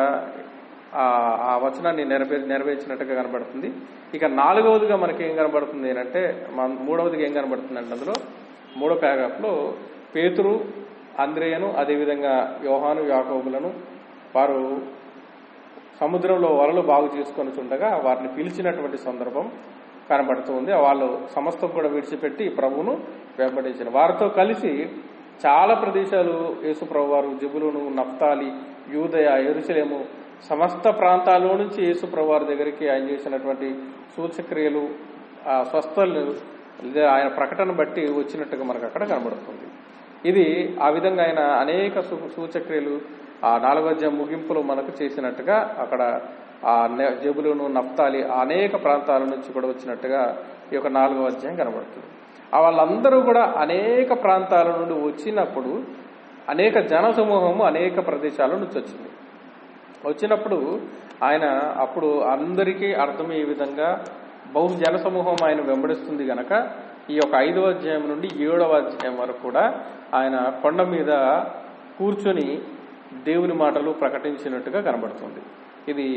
ఆ వచనాన్ని నెరవేర్చినట్టుగా కనబడుతుంది. ఇక 4వదిగా మనకి ఏం కనబడుతుంది అంటే, 3వదిగా ఏం కనబడుతుంది అంటే, అందులో 3వ పారాగ్రాఫ్లో పేతురు, అంద్రేయను, అదేవిధంగా యోహాను, యాకోబులను వారు సముద్రంలో వలలు బాగు చేసుకొని ఉండగా వారిని పిలిచినటువంటి సందర్భం కనబడుతుంది. వాళ్ళు సమస్తం కూడా విడిచిపెట్టి ప్రభువును వెంబడించారు. వారితో కలిసి చాలా ప్రదేశాలు యేసు ప్రభు వారు జెబులూను, నఫ్తాలి, యూదయ, యెరూషలేము సమస్త ప్రాంతాల్లో నుంచి యేసు ప్రభు వారి దగ్గరికి ఆయన చేసినటువంటి సూచక్రియలు, స్వస్థలు, ఆయన ప్రకటన బట్టి వచ్చినట్టుగా మనకు అక్కడ కనబడుతుంది. ఇది ఆ విధంగా ఆయన అనేక సూచక్రియలు ఆ 4వ అధ్యాయం ముగింపులో మనకు చేసినట్టుగా అక్కడ ఆ జెబులూను, నఫ్తాలి అనేక ప్రాంతాల నుంచి కూడా వచ్చినట్టుగా ఈ యొక్క 4వ అధ్యాయం కనబడుతుంది. వాళ్ళందరూ కూడా అనేక ప్రాంతాల నుండి వచ్చినప్పుడు అనేక జన సమూహము అనేక ప్రదేశాల నుంచి వచ్చినప్పుడు ఆయన అప్పుడు అందరికీ అర్థమయ్యే విధంగా బహు జన సమూహం ఆయన వెంబడిస్తుంది గనక ఈ యొక్క 5వ అధ్యాయం నుండి 7వ అధ్యాయం వరకు కూడా ఆయన కొండ మీద కూర్చొని దేవుని మాటలు ప్రకటించినట్టుగా కనబడుతుంది. ఇది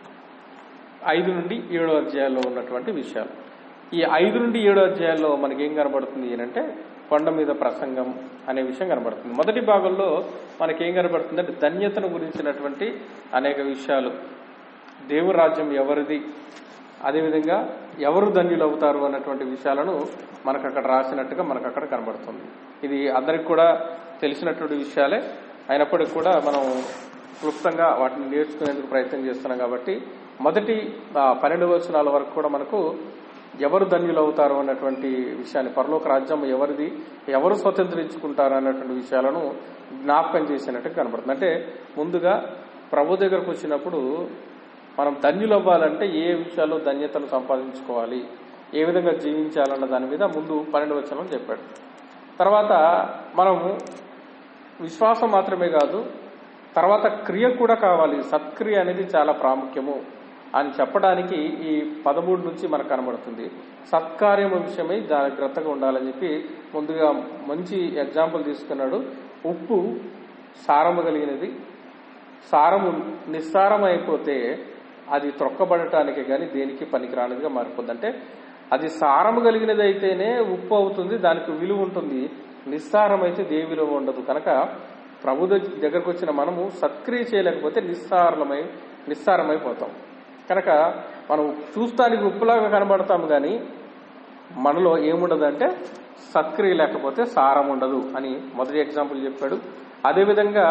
5 నుండి 7వ అధ్యాయాల్లో ఉన్నటువంటి విషయాలు. ఈ 5 నుండి 7వ అధ్యాయాల్లో మనకేం కనబడుతుంది అంటే కొండ మీద ప్రసంగం అనే విషయం కనబడుతుంది. మొదటి భాగంలో మనకేం కనబడుతుంది అంటే ధన్యతను గురించినటువంటి అనేక విషయాలు, దేవుని రాజ్యం ఎవరిది, అదేవిధంగా ఎవరు ధన్యులు అవుతారు అన్నటువంటి విషయాలను మనకు అక్కడ రాసినట్టుగా మనకు అక్కడ కనబడుతుంది. ఇది అందరికి కూడా తెలిసినటువంటి విషయాలే అయినప్పటికీ కూడా మనం క్లుప్తంగా వాటిని నేర్చుకునేందుకు ప్రయత్నం చేస్తున్నాం. కాబట్టి మొదటి 12 వచనాల వరకు కూడా మనకు ఎవరు ధన్యులు అవుతారు అన్నటువంటి విషయాన్ని, పరలోక రాజ్యం ఎవరిది, ఎవరు స్వతంత్రించుకుంటారు అన్నటువంటి విషయాలను జ్ఞాపకం చేసినట్టు కనబడుతుంది. అంటే ముందుగా ప్రభు దగ్గరకు వచ్చినప్పుడు మనం ధన్యులు అవ్వాలంటే ఏ విషయాల్లో ధన్యతను సంపాదించుకోవాలి, ఏ విధంగా జీవించాలన్న దాని మీద ముందు 12 వచనం చెప్పాడు. తర్వాత మనము విశ్వాసం మాత్రమే కాదు, తర్వాత క్రియ కూడా కావాలి, సత్క్రియ అనేది చాలా ప్రాముఖ్యము అని చెప్పడానికి ఈ 13 నుంచి మనకు కనబడుతుంది. సత్కార్యం విషయమై జాగ్రత్తగా ఉండాలని చెప్పి ముందుగా మంచి ఎగ్జాంపుల్ తీసుకున్నాడు. ఉప్పు సారము కలిగినది, సారము నిస్సారం అయిపోతే అది త్రొక్కబడటానికి కానీ దేనికి పనికిరానిదిగా మారిపోద్ది. అంటే అది సారము కలిగినది అయితేనే ఉప్పు అవుతుంది, దానికి విలువ ఉంటుంది. నిస్సారం అయితే దేని విలువ ఉండదు. కనుక ప్రభు దగ్గరకు వచ్చిన మనము సత్క్రియ చేయలేకపోతే నిస్సారమైపోతాం. కనుక మనం చూస్తానికి ఉప్పులాగా కనబడతాం కానీ మనలో ఏముండదంటే సత్క్రియ లేకపోతే సారం ఉండదు అని మొదటి ఎగ్జాంపుల్ చెప్పాడు. అదేవిధంగా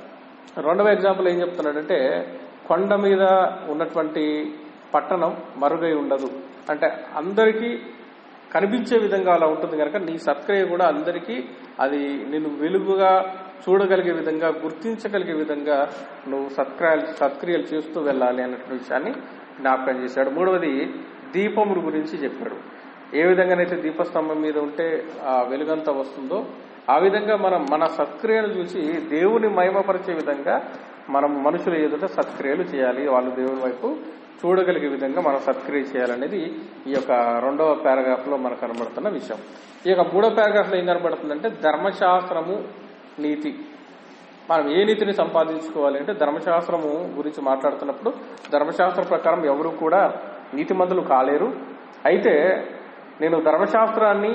2వ ఎగ్జాంపుల్ ఏం చెప్తున్నాడంటే కొండ మీద ఉన్నటువంటి పట్టణం మరుగై ఉండదు. అంటే అందరికీ కనిపించే విధంగా అలా ఉంటుంది కనుక నీ సత్క్రియ కూడా అందరికీ అది నిన్ను వెలుగుగా చూడగలిగే విధంగా, గుర్తించగలిగే విధంగా నువ్వు సత్క్రియలు చేస్తూ వెళ్ళాలి అన్నటువంటి విషయాన్ని జ్ఞాపకం చేశాడు. 3వది దీపముల గురించి చెప్పాడు. ఏ విధంగానైతే దీపస్తంభం మీద ఉంటే ఆ వెలుగంతా వస్తుందో ఆ విధంగా మనం మన సత్క్రియలు చూసి దేవుని మహిమపరిచే విధంగా మనం మనుషుల ఎదుట సత్క్రియలు చేయాలి, వాళ్ళు దేవుని వైపు చూడగలిగే విధంగా మనం సత్క్రియ చేయాలనేది ఈ యొక్క 2వ పారాగ్రాఫ్ లో మనకు కనబడుతున్న విషయం. ఈ యొక్క 3వ పారాగ్రాఫ్ లో ఏం కనబడుతుందంటే ధర్మశాస్త్రము, నీతి. మనం ఏ నీతిని సంపాదించుకోవాలి అంటే ధర్మశాస్త్రము గురించి మాట్లాడుతున్నప్పుడు ధర్మశాస్త్రం ప్రకారం ఎవరు కూడా నీతిమంతులు కాలేరు. అయితే నేను ధర్మశాస్త్రాన్ని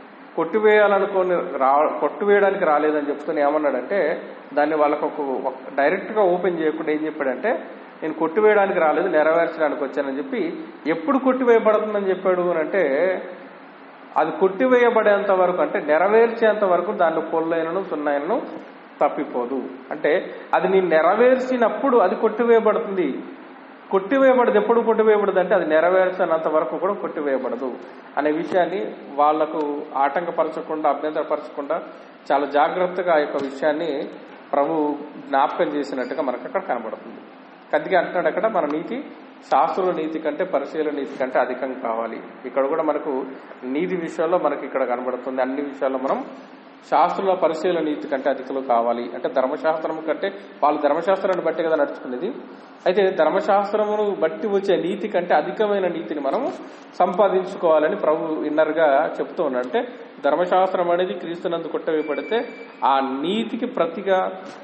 కొట్టివేయడానికి రాలేదని చెప్తూనే ఏమన్నాడంటే దాన్ని వాళ్ళకు డైరెక్ట్ గా ఓపెన్ చేయకుండా ఏం చెప్పాడంటే నేను కొట్టివేయడానికి రాలేదు, నెరవేర్చడానికి వచ్చానని చెప్పి. ఎప్పుడు కొట్టివేయబడుతుందని చెప్పాడు అని అంటే అది కొట్టివేయబడేంత వరకు, అంటే నెరవేర్చేంత వరకు దానిలో పొల్లైనను సున్నాయనను తప్పిపోదు. అంటే అది నేను నెరవేర్చినప్పుడు అది కొట్టివేయబడుతుంది. కొట్టివేయబడదు. ఎప్పుడు కొట్టివేయబడదు అంటే అది నెరవేర్చినంత వరకు కూడా కొట్టివేయబడదు అనే విషయాన్ని వాళ్లకు ఆటంకపరచకుండా, అభ్యంతరపరచకుండా చాలా జాగ్రత్తగా ఆ యొక్క విషయాన్ని ప్రభు జ్ఞాపకం చేసినట్టుగా మనకు అక్కడ కనబడుతుంది. కదిగా అంటున్నాడు అక్కడ మన నీతి శాస్త్రుల నీతి కంటే పరిశీలన నీతి కంటే అధికంగా కావాలి. ఇక్కడ కూడా మనకు నీతి విషయాల్లో మనకి ఇక్కడ కనబడుతుంది. అన్ని విషయాల్లో మనం శాస్త్రుల పరిశీలన నీతి కంటే అధికలు కావాలి. అంటే ధర్మశాస్త్రం కంటే వాళ్ళు ధర్మశాస్త్రాన్ని బట్టి కదా నడుచుకునేది. అయితే ధర్మశాస్త్రమును బట్టి వచ్చే నీతి కంటే అధికమైన నీతిని మనం సంపాదించుకోవాలని ప్రభు ఇన్నర్ గా చెప్తూ ఉన్నాడు. అంటే ధర్మశాస్త్రం అనేది క్రీస్తునందు కొట్టవేయబడితే ఆ నీతికి ప్రతిగా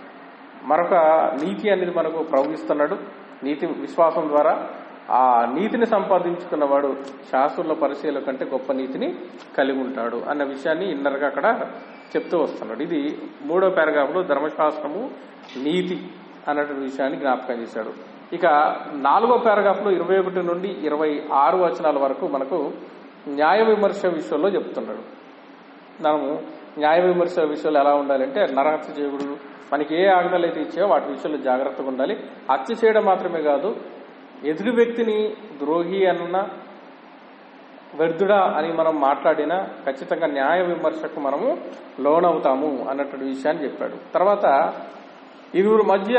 మరొక నీతి అనేది మనకు ప్రవహిస్తున్నాడు. నీతి విశ్వాసం ద్వారా ఆ నీతిని సంపాదించుకున్నవాడు శాస్త్రుల పరిశీలన కంటే గొప్ప నీతిని కలిగి ఉంటాడు అన్న విషయాన్ని ఇన్నర్గా అక్కడ చెప్తూ వస్తున్నాడు. ఇది 3వ పారాగ్రాఫ్లో ధర్మశాస్త్రము నీతి అన్నటువంటి విషయాన్ని జ్ఞాపకం చేశాడు. ఇక 4వ పారాగ్రాఫ్లో 21 నుండి 26 వచనాల వరకు మనకు న్యాయ విమర్శ విషయంలో చెప్తున్నాడు. మనము న్యాయ విమర్శ విషయంలో ఎలా ఉండాలంటే, నరహత్య చేయకూడదు, మనకి ఏ ఆజ్ఞలు అయితే ఇచ్చాయో వాటి విషయంలో జాగ్రత్తగా ఉండాలి. హత్య చేయడం మాత్రమే కాదు, ఎదుటి వ్యక్తిని ద్రోహి అన్న వ్యర్థుడా అని మనం మాట్లాడినా ఖచ్చితంగా న్యాయ విమర్శకు మనము లోనవుతాము అన్నటువంటి విషయాన్ని చెప్పాడు. తర్వాత ఇరువురు మధ్య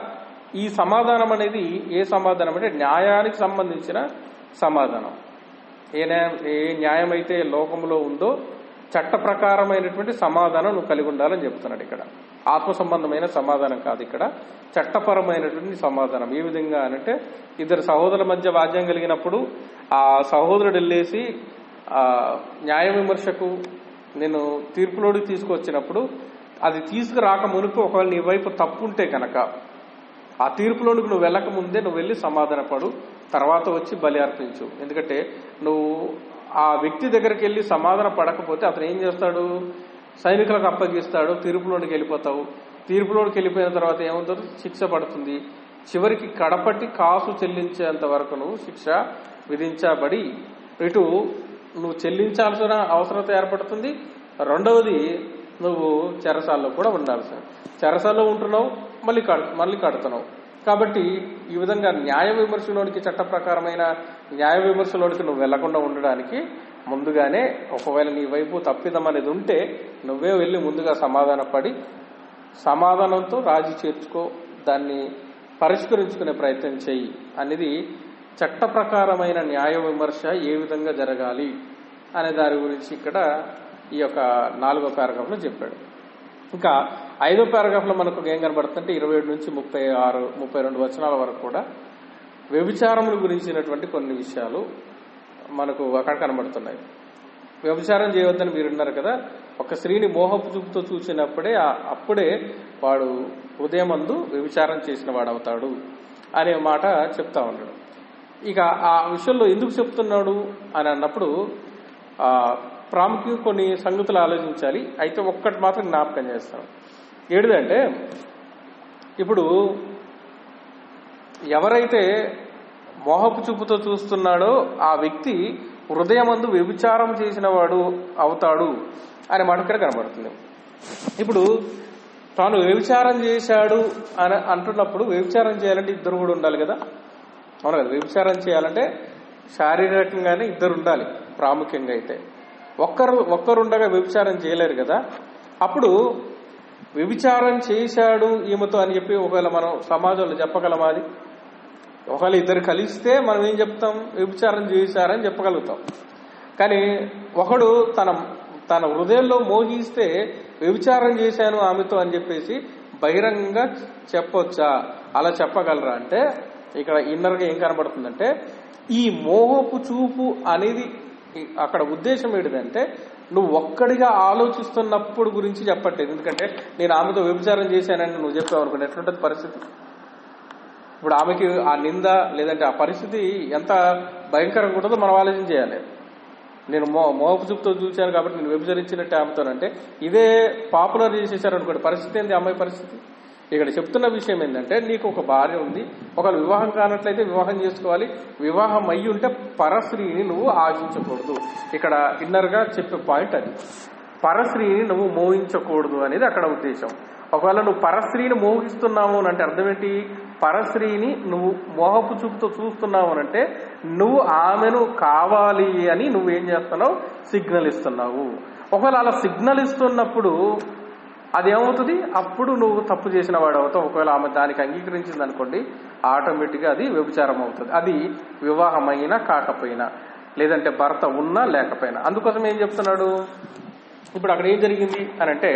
ఈ సమాధానం అనేది ఏ సమాధానం అంటే న్యాయానికి సంబంధించిన సమాధానం. ఏ న్యాయం అయితే లోకంలో ఉందో చట్ట ప్రకారమైనటువంటి సమాధానం నువ్వు కలిగి ఉండాలని చెప్తున్నాడు. ఇక్కడ ఆత్మ సంబంధమైన సమాధానం కాదు, ఇక్కడ చట్టపరమైనటువంటి సమాధానం. ఏ విధంగా అంటే, ఇద్దరు సహోదరుల మధ్య వాద్యం కలిగినప్పుడు ఆ సహోదరుడు వెళ్ళేసి న్యాయ విమర్శకు నేను తీర్పులోకి తీసుకొచ్చినప్పుడు అది తీసుకురాక మునుపు ఒకవేళ నీ వైపు తప్పు ఉంటే కనుక ఆ తీర్పులోనికి నువ్వు వెళ్ళక ముందే నువ్వు వెళ్ళి సమాధానపడు, తర్వాత వచ్చి బలి అర్పించు. ఎందుకంటే నువ్వు ఆ వ్యక్తి దగ్గరికి వెళ్ళి సమాధాన పడకపోతే అతను ఏం చేస్తాడు, సైనికులకు అప్పగిస్తాడు, తీర్పులోనికి వెళ్ళిపోతావు. తీర్పులోనికి వెళ్ళిపోయిన తర్వాత ఏమవుతుంది, శిక్ష పడుతుంది. చివరికి కడపట్టి కాసు చెల్లించేంత వరకు నువ్వు శిక్ష విధించబడి ఇటు నువ్వు చెల్లించాల్సిన అవసరత ఏర్పడుతుంది. రెండవది నువ్వు చెరసాల్లో కూడా ఉండాల్సి, చెరసాల్లో ఉంటున్నావు, మళ్ళీ కడుతున్నావు. కాబట్టి ఈ విధంగా న్యాయ విమర్శలోనికి చట్ట ప్రకారమైన న్యాయ విమర్శలోనికి నువ్వు వెళ్లకుండా ఉండడానికి ముందుగానే ఒకవేళ నీ వైపు తప్పిదం అనేది ఉంటే నువ్వే వెళ్ళి ముందుగా సమాధానపడి సమాధానంతో రాజీ చేర్చుకో, దాన్ని పరిష్కరించుకునే ప్రయత్నం చెయ్యి అనేది చట్ట ప్రకారమైన న్యాయ విమర్శ ఏ విధంగా జరగాలి అనే దాని గురించి ఇక్కడ ఈ యొక్క 4వ పారాగ్రాఫ్లో చెప్పాడు. ఇంకా 5వ పారాగ్రాఫ్లో మనకు ఏం కనబడుతుందంటే 27 నుంచి 32 వచనాల వరకు కూడా వ్యభిచారముల గురించినటువంటి కొన్ని విషయాలు మనకు అక్కడ కనబడుతున్నాయి. వ్యభిచారం చేయవద్దని మీరు ఉన్నారు కదా, ఒక స్త్రీని మోహపు చూపుతో చూసినప్పుడే అప్పుడే వాడు హృదయమందు వ్యభిచారం చేసిన వాడు అవుతాడు అనే మాట చెప్తా ఉన్నాడు. ఇక ఆ విషయంలో ఎందుకు చెప్తున్నాడు అని అన్నప్పుడు ప్రాముఖ్యంగా కొన్ని సంగతులు ఆలోచించాలి. అయితే ఒక్కటి మాత్రం జ్ఞాపకం చేస్తాను. ఏడుదంటే, ఇప్పుడు ఎవరైతే మోహపు చూపుతో చూస్తున్నాడో ఆ వ్యక్తి హృదయమందు వ్యభిచారం చేసిన వాడు అవుతాడు అనే మాట ఇక్కడ కనబడుతుంది. ఇప్పుడు తాను వ్యభిచారం చేశాడు అని అంటున్నప్పుడు వ్యభిచారం చేయాలంటే ఇద్దరు కూడా ఉండాలి కదా, అవును కదా. వ్యభిచారం చేయాలంటే శారీరకంగానే ఇద్దరు ఉండాలి ప్రాముఖ్యంగా. అయితే ఒక్కరుండగా వ్యభిచారం చేయలేరు కదా. అప్పుడు వ్యభిచారం చేశాడు ఈమెతో అని చెప్పి ఒకవేళ మనం సమాజంలో చెప్పగలమా? అది ఒకవేళ ఇద్దరు కలిస్తే మనం ఏం చెప్తాం, వ్యభిచారం చేశారని చెప్పగలుగుతాం. కానీ ఒకడు తన హృదయంలో మోహిస్తే వ్యభిచారం చేశాను ఆమెతో అని చెప్పేసి బహిరంగంగా చెప్పొచ్చా? అలా చెప్పగలరా అంటే ఇక్కడ ఇన్నర్గా ఏం కనబడుతుందంటే, ఈ మోహపు చూపు అనేది అక్కడ ఉద్దేశం ఏంటిదంటే నువ్వు ఒక్కడిగా ఆలోచిస్తున్నప్పుడు గురించి చెప్పట్లేదు. ఎందుకంటే నేను ఆమెతో వ్యభిచారం చేశానని నువ్వు చెప్పావు అనుకోండి, ఎట్లుంటుంది పరిస్థితి? ఇప్పుడు ఆమెకి ఆ నింద లేదంటే ఆ పరిస్థితి ఎంత భయంకరంగా ఉంటుందో మనం ఆలోచన చేయాలి. నేను మోహపు చూపుతో చూశాను కాబట్టి నేను వ్యభిచరించినట్టు ఆమెతోనంటే ఇదే పాపులర్ చేసేసారనుకోండి, పరిస్థితి ఏంటి అమ్మాయి పరిస్థితి? ఇక్కడ చెప్తున్న విషయం ఏంటంటే, నీకు ఒక భార్య ఉంది, ఒకవేళ వివాహం కానట్లయితే వివాహం చేసుకోవాలి. వివాహం అయ్యి ఉంటే పరస్త్రీని నువ్వు ఆశించకూడదు. ఇక్కడ ఇన్నర్గా చెప్పే పాయింట్ అది. పరస్త్రీని నువ్వు మోహించకూడదు అనేది అక్కడ ఉద్దేశం. ఒకవేళ నువ్వు పరస్త్రీని మోహిస్తున్నావు అని అంటే అర్థం ఏంటి? పరస్త్రీని నువ్వు మోహపు చూపుతో చూస్తున్నావు అని అంటే నువ్వు ఆమెను కావాలి అని నువ్వేం చేస్తున్నావు, సిగ్నల్ ఇస్తున్నావు. ఒకవేళ అలా సిగ్నల్ ఇస్తున్నప్పుడు అదేమవుతుంది, అప్పుడు నువ్వు తప్పు చేసిన వాడు అవుతావు. ఒకవేళ ఆమె దానికి అంగీకరించింది అనుకోండి, ఆటోమేటిక్గా అది వ్యభిచారం అవుతుంది. అది వివాహమైనా కాకపోయినా, లేదంటే భర్త ఉన్నా లేకపోయినా. అందుకోసం ఏం చెప్తున్నాడు, ఇప్పుడు అక్కడ ఏం జరిగింది అని అంటే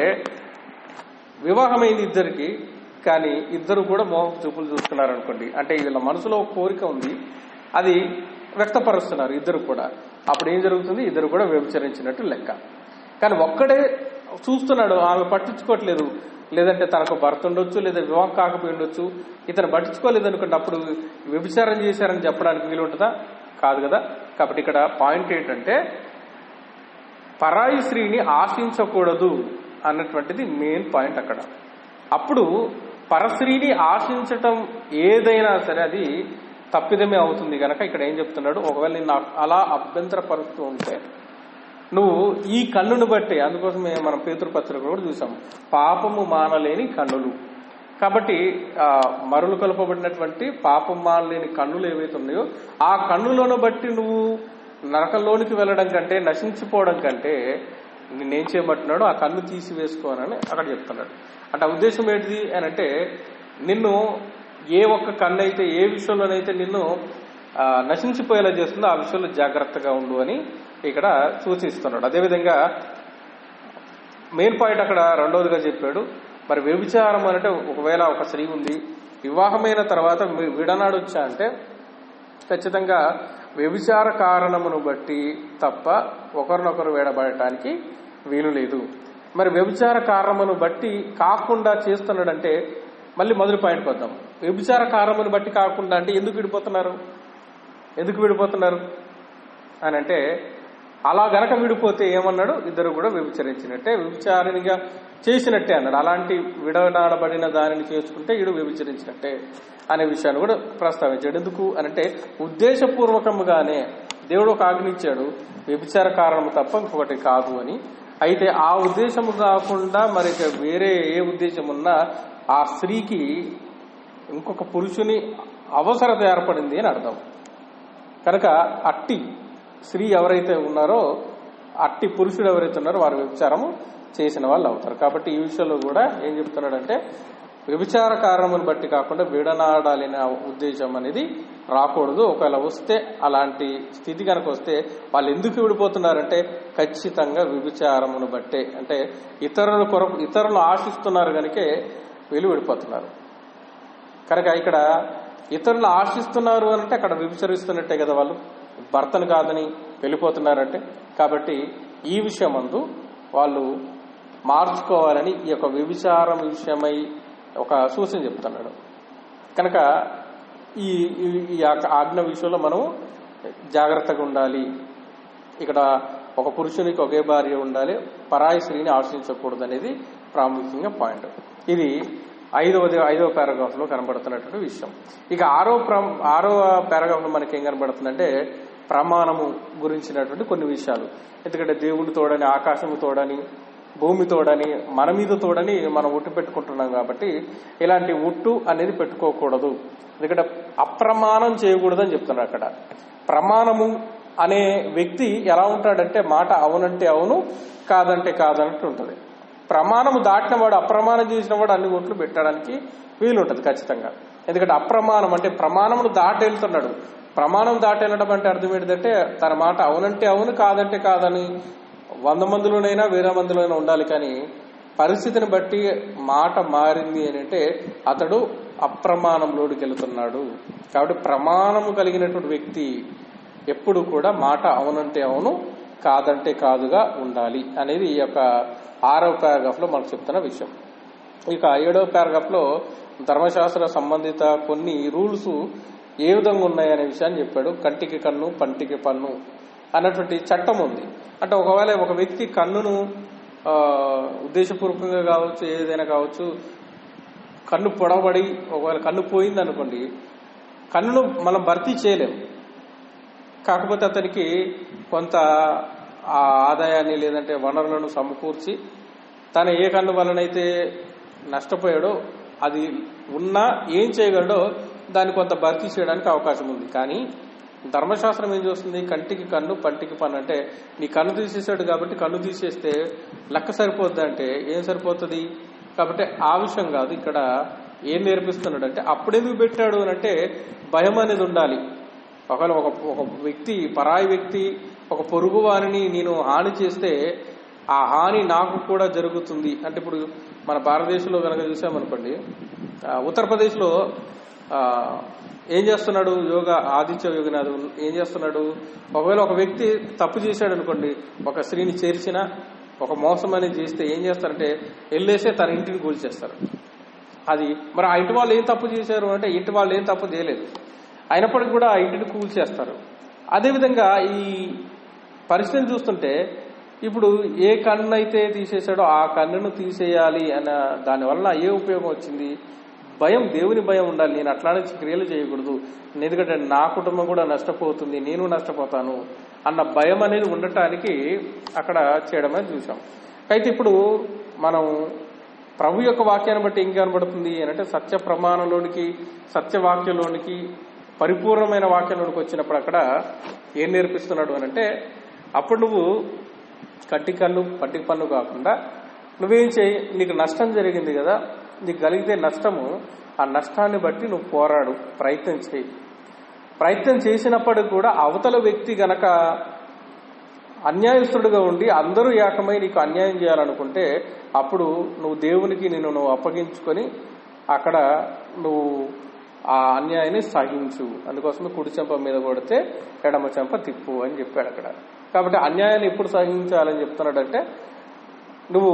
వివాహమైంది ఇద్దరికి, కానీ ఇద్దరు కూడా మోహపు చూపులు చూస్తున్నారు అనుకోండి. అంటే వీళ్ళ మనసులో ఒక కోరిక ఉంది, అది వ్యక్తపరుస్తున్నారు ఇద్దరు కూడా. అప్పుడు ఏం జరుగుతుంది, ఇద్దరు కూడా వ్యభిచరించినట్టు లెక్క. కానీ ఒక్కడే చూస్తున్నాడు, ఆమె పట్టించుకోవట్లేదు. లేదంటే తనకు భర్త ఉండొచ్చు, లేదా వివాహం కాకపోయి ఉండొచ్చు, ఇతను పట్టించుకోలేదు అనుకుంటే అప్పుడు వ్యభిచారం చేశారని చెప్పడానికి వీలుంటుందా? కాదు కదా. కాబట్టి ఇక్కడ పాయింట్ ఏంటంటే పరాయి స్త్రీని ఆశించకూడదు అన్నటువంటిది మెయిన్ పాయింట్ అక్కడ. అప్పుడు పరస్త్రీని ఆశించటం ఏదైనా సరే అది తప్పిదమే అవుతుంది కనుక ఇక్కడ ఏం చెప్తున్నాడు, ఒకవేళ నిన్ను అలా అభ్యంతరపరుస్తూ ఉంటే నువ్వు ఈ కన్నును బట్టి, అందుకోసమే మనం పేతురు పత్రిక కూడా చూసాం, పాపము మానలేని కన్నులు. కాబట్టి మరులు కలపబడినటువంటి పాపం మానలేని కన్నులు ఏవైతే ఉన్నాయో ఆ కన్నులను బట్టి నువ్వు నరకంలోనికి వెళ్ళడం కంటే, నశించిపోవడం కంటే నిన్నేం చేయబట్టినాడో ఆ కన్ను తీసివేసుకోనని అక్కడ చెప్తున్నాడు. అంటే ఉద్దేశం ఏంటిది అని అంటే, నిన్ను ఏ ఒక్క కన్ను అయితే ఏ విషయంలోనైతే నిన్ను నశించిపోయేలా చేస్తుందో ఆ విషయంలో జాగ్రత్తగా ఉండు అని ఇక్కడ సూచిస్తున్నాడు. అదేవిధంగా మెయిన్ పాయింట్ అక్కడ రెండవదిగా చెప్పాడు, మరి వ్యభిచారం అంటే ఒకవేళ ఒక స్త్రీ ఉంది, వివాహమైన తర్వాత విడనాడొచ్చా అంటే ఖచ్చితంగా వ్యభిచార కారణమును బట్టి తప్ప ఒకరినొకరు వేడబడటానికి వీలు లేదు. మరి వ్యభిచార కారణమును బట్టి కాకుండా చేస్తున్నాడంటే మళ్ళీ మొదటి పాయింట్ వద్దాం. వ్యభిచార కారణమును బట్టి కాకుండా అంటే ఎందుకు విడిపోతున్నారు అని అంటే, అలా గనక విడిపోతే ఏమన్నాడు, ఇద్దరు కూడా వ్యభిచరించినట్టే, వ్యభిచారినిగా చేసినట్టే అన్నాడు. అలాంటి విడనాడబడిన దానిని చేసుకుంటే ఈడు వ్యభిచరించినట్టే అనే విషయాన్ని కూడా ప్రస్తావించాడు. ఎందుకు అనంటే ఉద్దేశపూర్వకంగానే దేవుడు ఒక ఆజ్ఞ ఇచ్చాడు, వ్యభిచార కారణము తప్ప ఇంకొకటి కాదు అని. అయితే ఆ ఉద్దేశము కాకుండా మరి వేరే ఏ ఉద్దేశం ఉన్నా ఆ స్త్రీకి ఇంకొక పురుషుని అవసరత ఏర్పడింది అని అర్థం. కనుక అట్టి స్త్రీ ఎవరైతే ఉన్నారో, అట్టి పురుషుడు ఎవరైతే ఉన్నారో వారు వ్యభిచారము చేసిన వాళ్ళు అవుతారు. కాబట్టి ఈ విషయంలో కూడా ఏం చెప్తున్నాడంటే వ్యభిచార కారణమును బట్టి కాకుండా విడనాడాలనే ఉద్దేశం అనేది రాకూడదు. ఒకవేళ వస్తే, అలాంటి స్థితి కనుక వస్తే వాళ్ళు ఎందుకు విడిపోతున్నారంటే ఖచ్చితంగా వ్యభిచారమును బట్టే, అంటే ఇతరులు ఆశిస్తున్నారు కనుకే వీళ్ళు విడిపోతున్నారు. కనుక ఇక్కడ ఇతరులు ఆశిస్తున్నారు అంటే అక్కడ వ్యభిచరిస్తున్నట్టే కదా, వాళ్ళు భర్తను కాదని వెళ్ళిపోతున్నారంటే. కాబట్టి ఈ విషయమందు వాళ్ళు మార్చుకోవాలని ఈ యొక్క వ్యభిచారం విషయమై ఒక సూచన చెప్తున్నాడు. కనుక ఈ ఆజ్ఞ విషయంలో మనం జాగ్రత్తగా ఉండాలి. ఇక్కడ ఒక పురుషునికి ఒకే భార్య ఉండాలి, పరాయి స్త్రీని ఆశ్రయించకూడదు అనేది ప్రాముఖ్యంగా పాయింట్. ఇది ఐదవ పారాగ్రాఫ్ లో కనబడుతున్నటువంటి విషయం. ఇక ఆరవ పారాగ్రాఫ్ లో మనకి ఏం కనబడుతుందంటే ప్రమాణము గురించినటువంటి కొన్ని విషయాలు. ఎందుకంటే దేవుని తోడని, ఆకాశము తోడని, భూమి తోడని, మన మీద తోడని మనం ఒట్టు పెట్టుకుంటున్నాం. కాబట్టి ఇలాంటి ఒట్టు అనేది పెట్టుకోకూడదు. ఎందుకంటే అప్రమాణం చేయకూడదని చెప్తున్నారు అక్కడ. ప్రమాణము అనే వ్యక్తి ఎలా ఉంటాడంటే మాట అవునంటే అవును, కాదంటే కాదన్నట్టు ఉంటుంది. ప్రమాణము దాటిన వాడు, అప్రమాణం చేసిన వాడు అన్ని ఓట్లు పెట్టడానికి వీలుంటది ఖచ్చితంగా. ఎందుకంటే అప్రమాణం అంటే ప్రమాణమును దాటి వెళ్తున్నాడు. ప్రమాణం దాటి వెళ్ళడం అంటే అర్థం ఏంటంటే తన మాట అవునంటే అవును, కాదంటే కాదని 100 మందిలోనైనా 1000 మందిలోనైనా ఉండాలి. కానీ పరిస్థితిని బట్టి మాట మారింది అని అంటే అతడు అప్రమాణంలోకి వెళుతున్నాడు. కాబట్టి ప్రమాణము కలిగినటువంటి వ్యక్తి ఎప్పుడు కూడా మాట అవునంటే అవును, కాదంటే కాదుగా ఉండాలి అనేది ఈ యొక్క 6వ పారాగ్రాఫ్ లో మనకు చెప్తున్న విషయం. ఇక 7వ పారాగ్రాఫ్ లో ధర్మశాస్త్ర సంబంధిత కొన్ని రూల్స్ ఏ విధంగా ఉన్నాయనే విషయాన్ని చెప్పాడు. కంటికి కన్ను, పంటికి పన్ను అన్నటువంటి చట్టం ఉంది. అంటే ఒకవేళ ఒక వ్యక్తి కన్నును ఉద్దేశపూర్వకంగా కావచ్చు, ఏదైనా కావచ్చు, కన్ను పొడవబడి ఒకవేళ కన్ను పోయింది అనుకోండి, కన్నును మనం భర్తీ చేయలేము. కాకపోతే అతనికి కొంత ఆ ఆదాయాన్ని లేదంటే వనరులను సమకూర్చి తను ఏ కన్ను వలనైతే నష్టపోయాడో అది ఉన్నా ఏం చేయగలడో దాన్ని కొంత భర్తీ చేయడానికి అవకాశం ఉంది. కానీ ధర్మశాస్త్రం ఏం చేస్తుంది, కంటికి కన్ను, పంటికి పన్ను. అంటే నీ కన్ను తీసేసాడు కాబట్టి కన్ను తీసేస్తే లెక్క సరిపోద్ది అంటే ఏం సరిపోతుంది. కాబట్టి ఆ విషయం కాదు. ఇక్కడ ఏం నేర్పిస్తున్నాడు అంటే అప్పుడెందుకు పెట్టాడు అని అంటే భయం అనేది ఉండాలి. ఒకవేళ ఒక వ్యక్తి, పరాయి వ్యక్తి ఒక పొరుగు వారిని నేను హాని చేస్తే ఆ హాని నాకు కూడా జరుగుతుంది అంటే, ఇప్పుడు మన భారతదేశంలో కనుక చూసామనుకోండి, ఉత్తరప్రదేశ్లో ఏం చేస్తున్నాడు ఆదిత్య యోగినాథ్ ఏం చేస్తున్నాడు, ఒకవేళ ఒక వ్యక్తి తప్పు చేశాడు అనుకోండి, ఒక స్త్రీని చేర్చినా ఒక మోసం అనేది చేస్తే ఏం చేస్తారంటే వెళ్ళేసే తన ఇంటిని కూల్చేస్తారు. అది మరి ఆ ఇంటి వాళ్ళు ఏం తప్పు చేశారు అంటే ఇంటి వాళ్ళు ఏం తప్పు చేయలేదు, అయినప్పటికీ కూడా ఆ ఇంటిని కూల్చేస్తారు. అదేవిధంగా ఈ పరిస్థితిని చూస్తుంటే ఇప్పుడు ఏ కన్ను అయితే తీసేశాడో ఆ కన్నును తీసేయాలి అన్న దానివల్ల ఏ ఉపయోగం వచ్చింది? భయం, దేవుని భయం ఉండాలి. నేను అట్లానే క్రియలు చేయకూడదు, ఎందుకంటే నా కుటుంబం కూడా నష్టపోతుంది, నేను నష్టపోతాను అన్న భయం అనేది ఉండటానికి అక్కడ చేయడమే చూసాం. అయితే ఇప్పుడు మనం ప్రభు యొక్క వాక్యాన్ని బట్టి ఏం కనబడుతుంది అంటే సత్య ప్రమాణంలోనికి, సత్యవాక్యంలోనికి, పరిపూర్ణమైన వాక్యంలోనికి వచ్చినప్పుడు అక్కడ ఏం నేర్పిస్తున్నాడు అని అంటే అప్పుడు నువ్వు కట్టి కన్ను పట్టి పన్ను కాకుండా నువ్వేం చేయి, నీకు నష్టం జరిగింది కదా, నీకు కలిగితే నష్టము, ఆ నష్టాన్ని బట్టి నువ్వు పోరాడు, ప్రయత్నం చేయి. ప్రయత్నం చేసినప్పటికి కూడా అవతల వ్యక్తి గనక అన్యాయస్తుడుగా ఉండి అందరూ ఏకమై నీకు అన్యాయం చేయాలనుకుంటే అప్పుడు నువ్వు దేవునికి నువ్వు అప్పగించుకొని అక్కడ నువ్వు ఆ అన్యాయాన్ని సహించు. అందుకోసమే కుడి చెంప మీద కొడితే ఎడమ చెంప తిప్పు అని చెప్పాడు అక్కడ. కాబట్టి అన్యాయాన్ని ఎప్పుడు సహించాలని చెప్తున్నాడంటే నువ్వు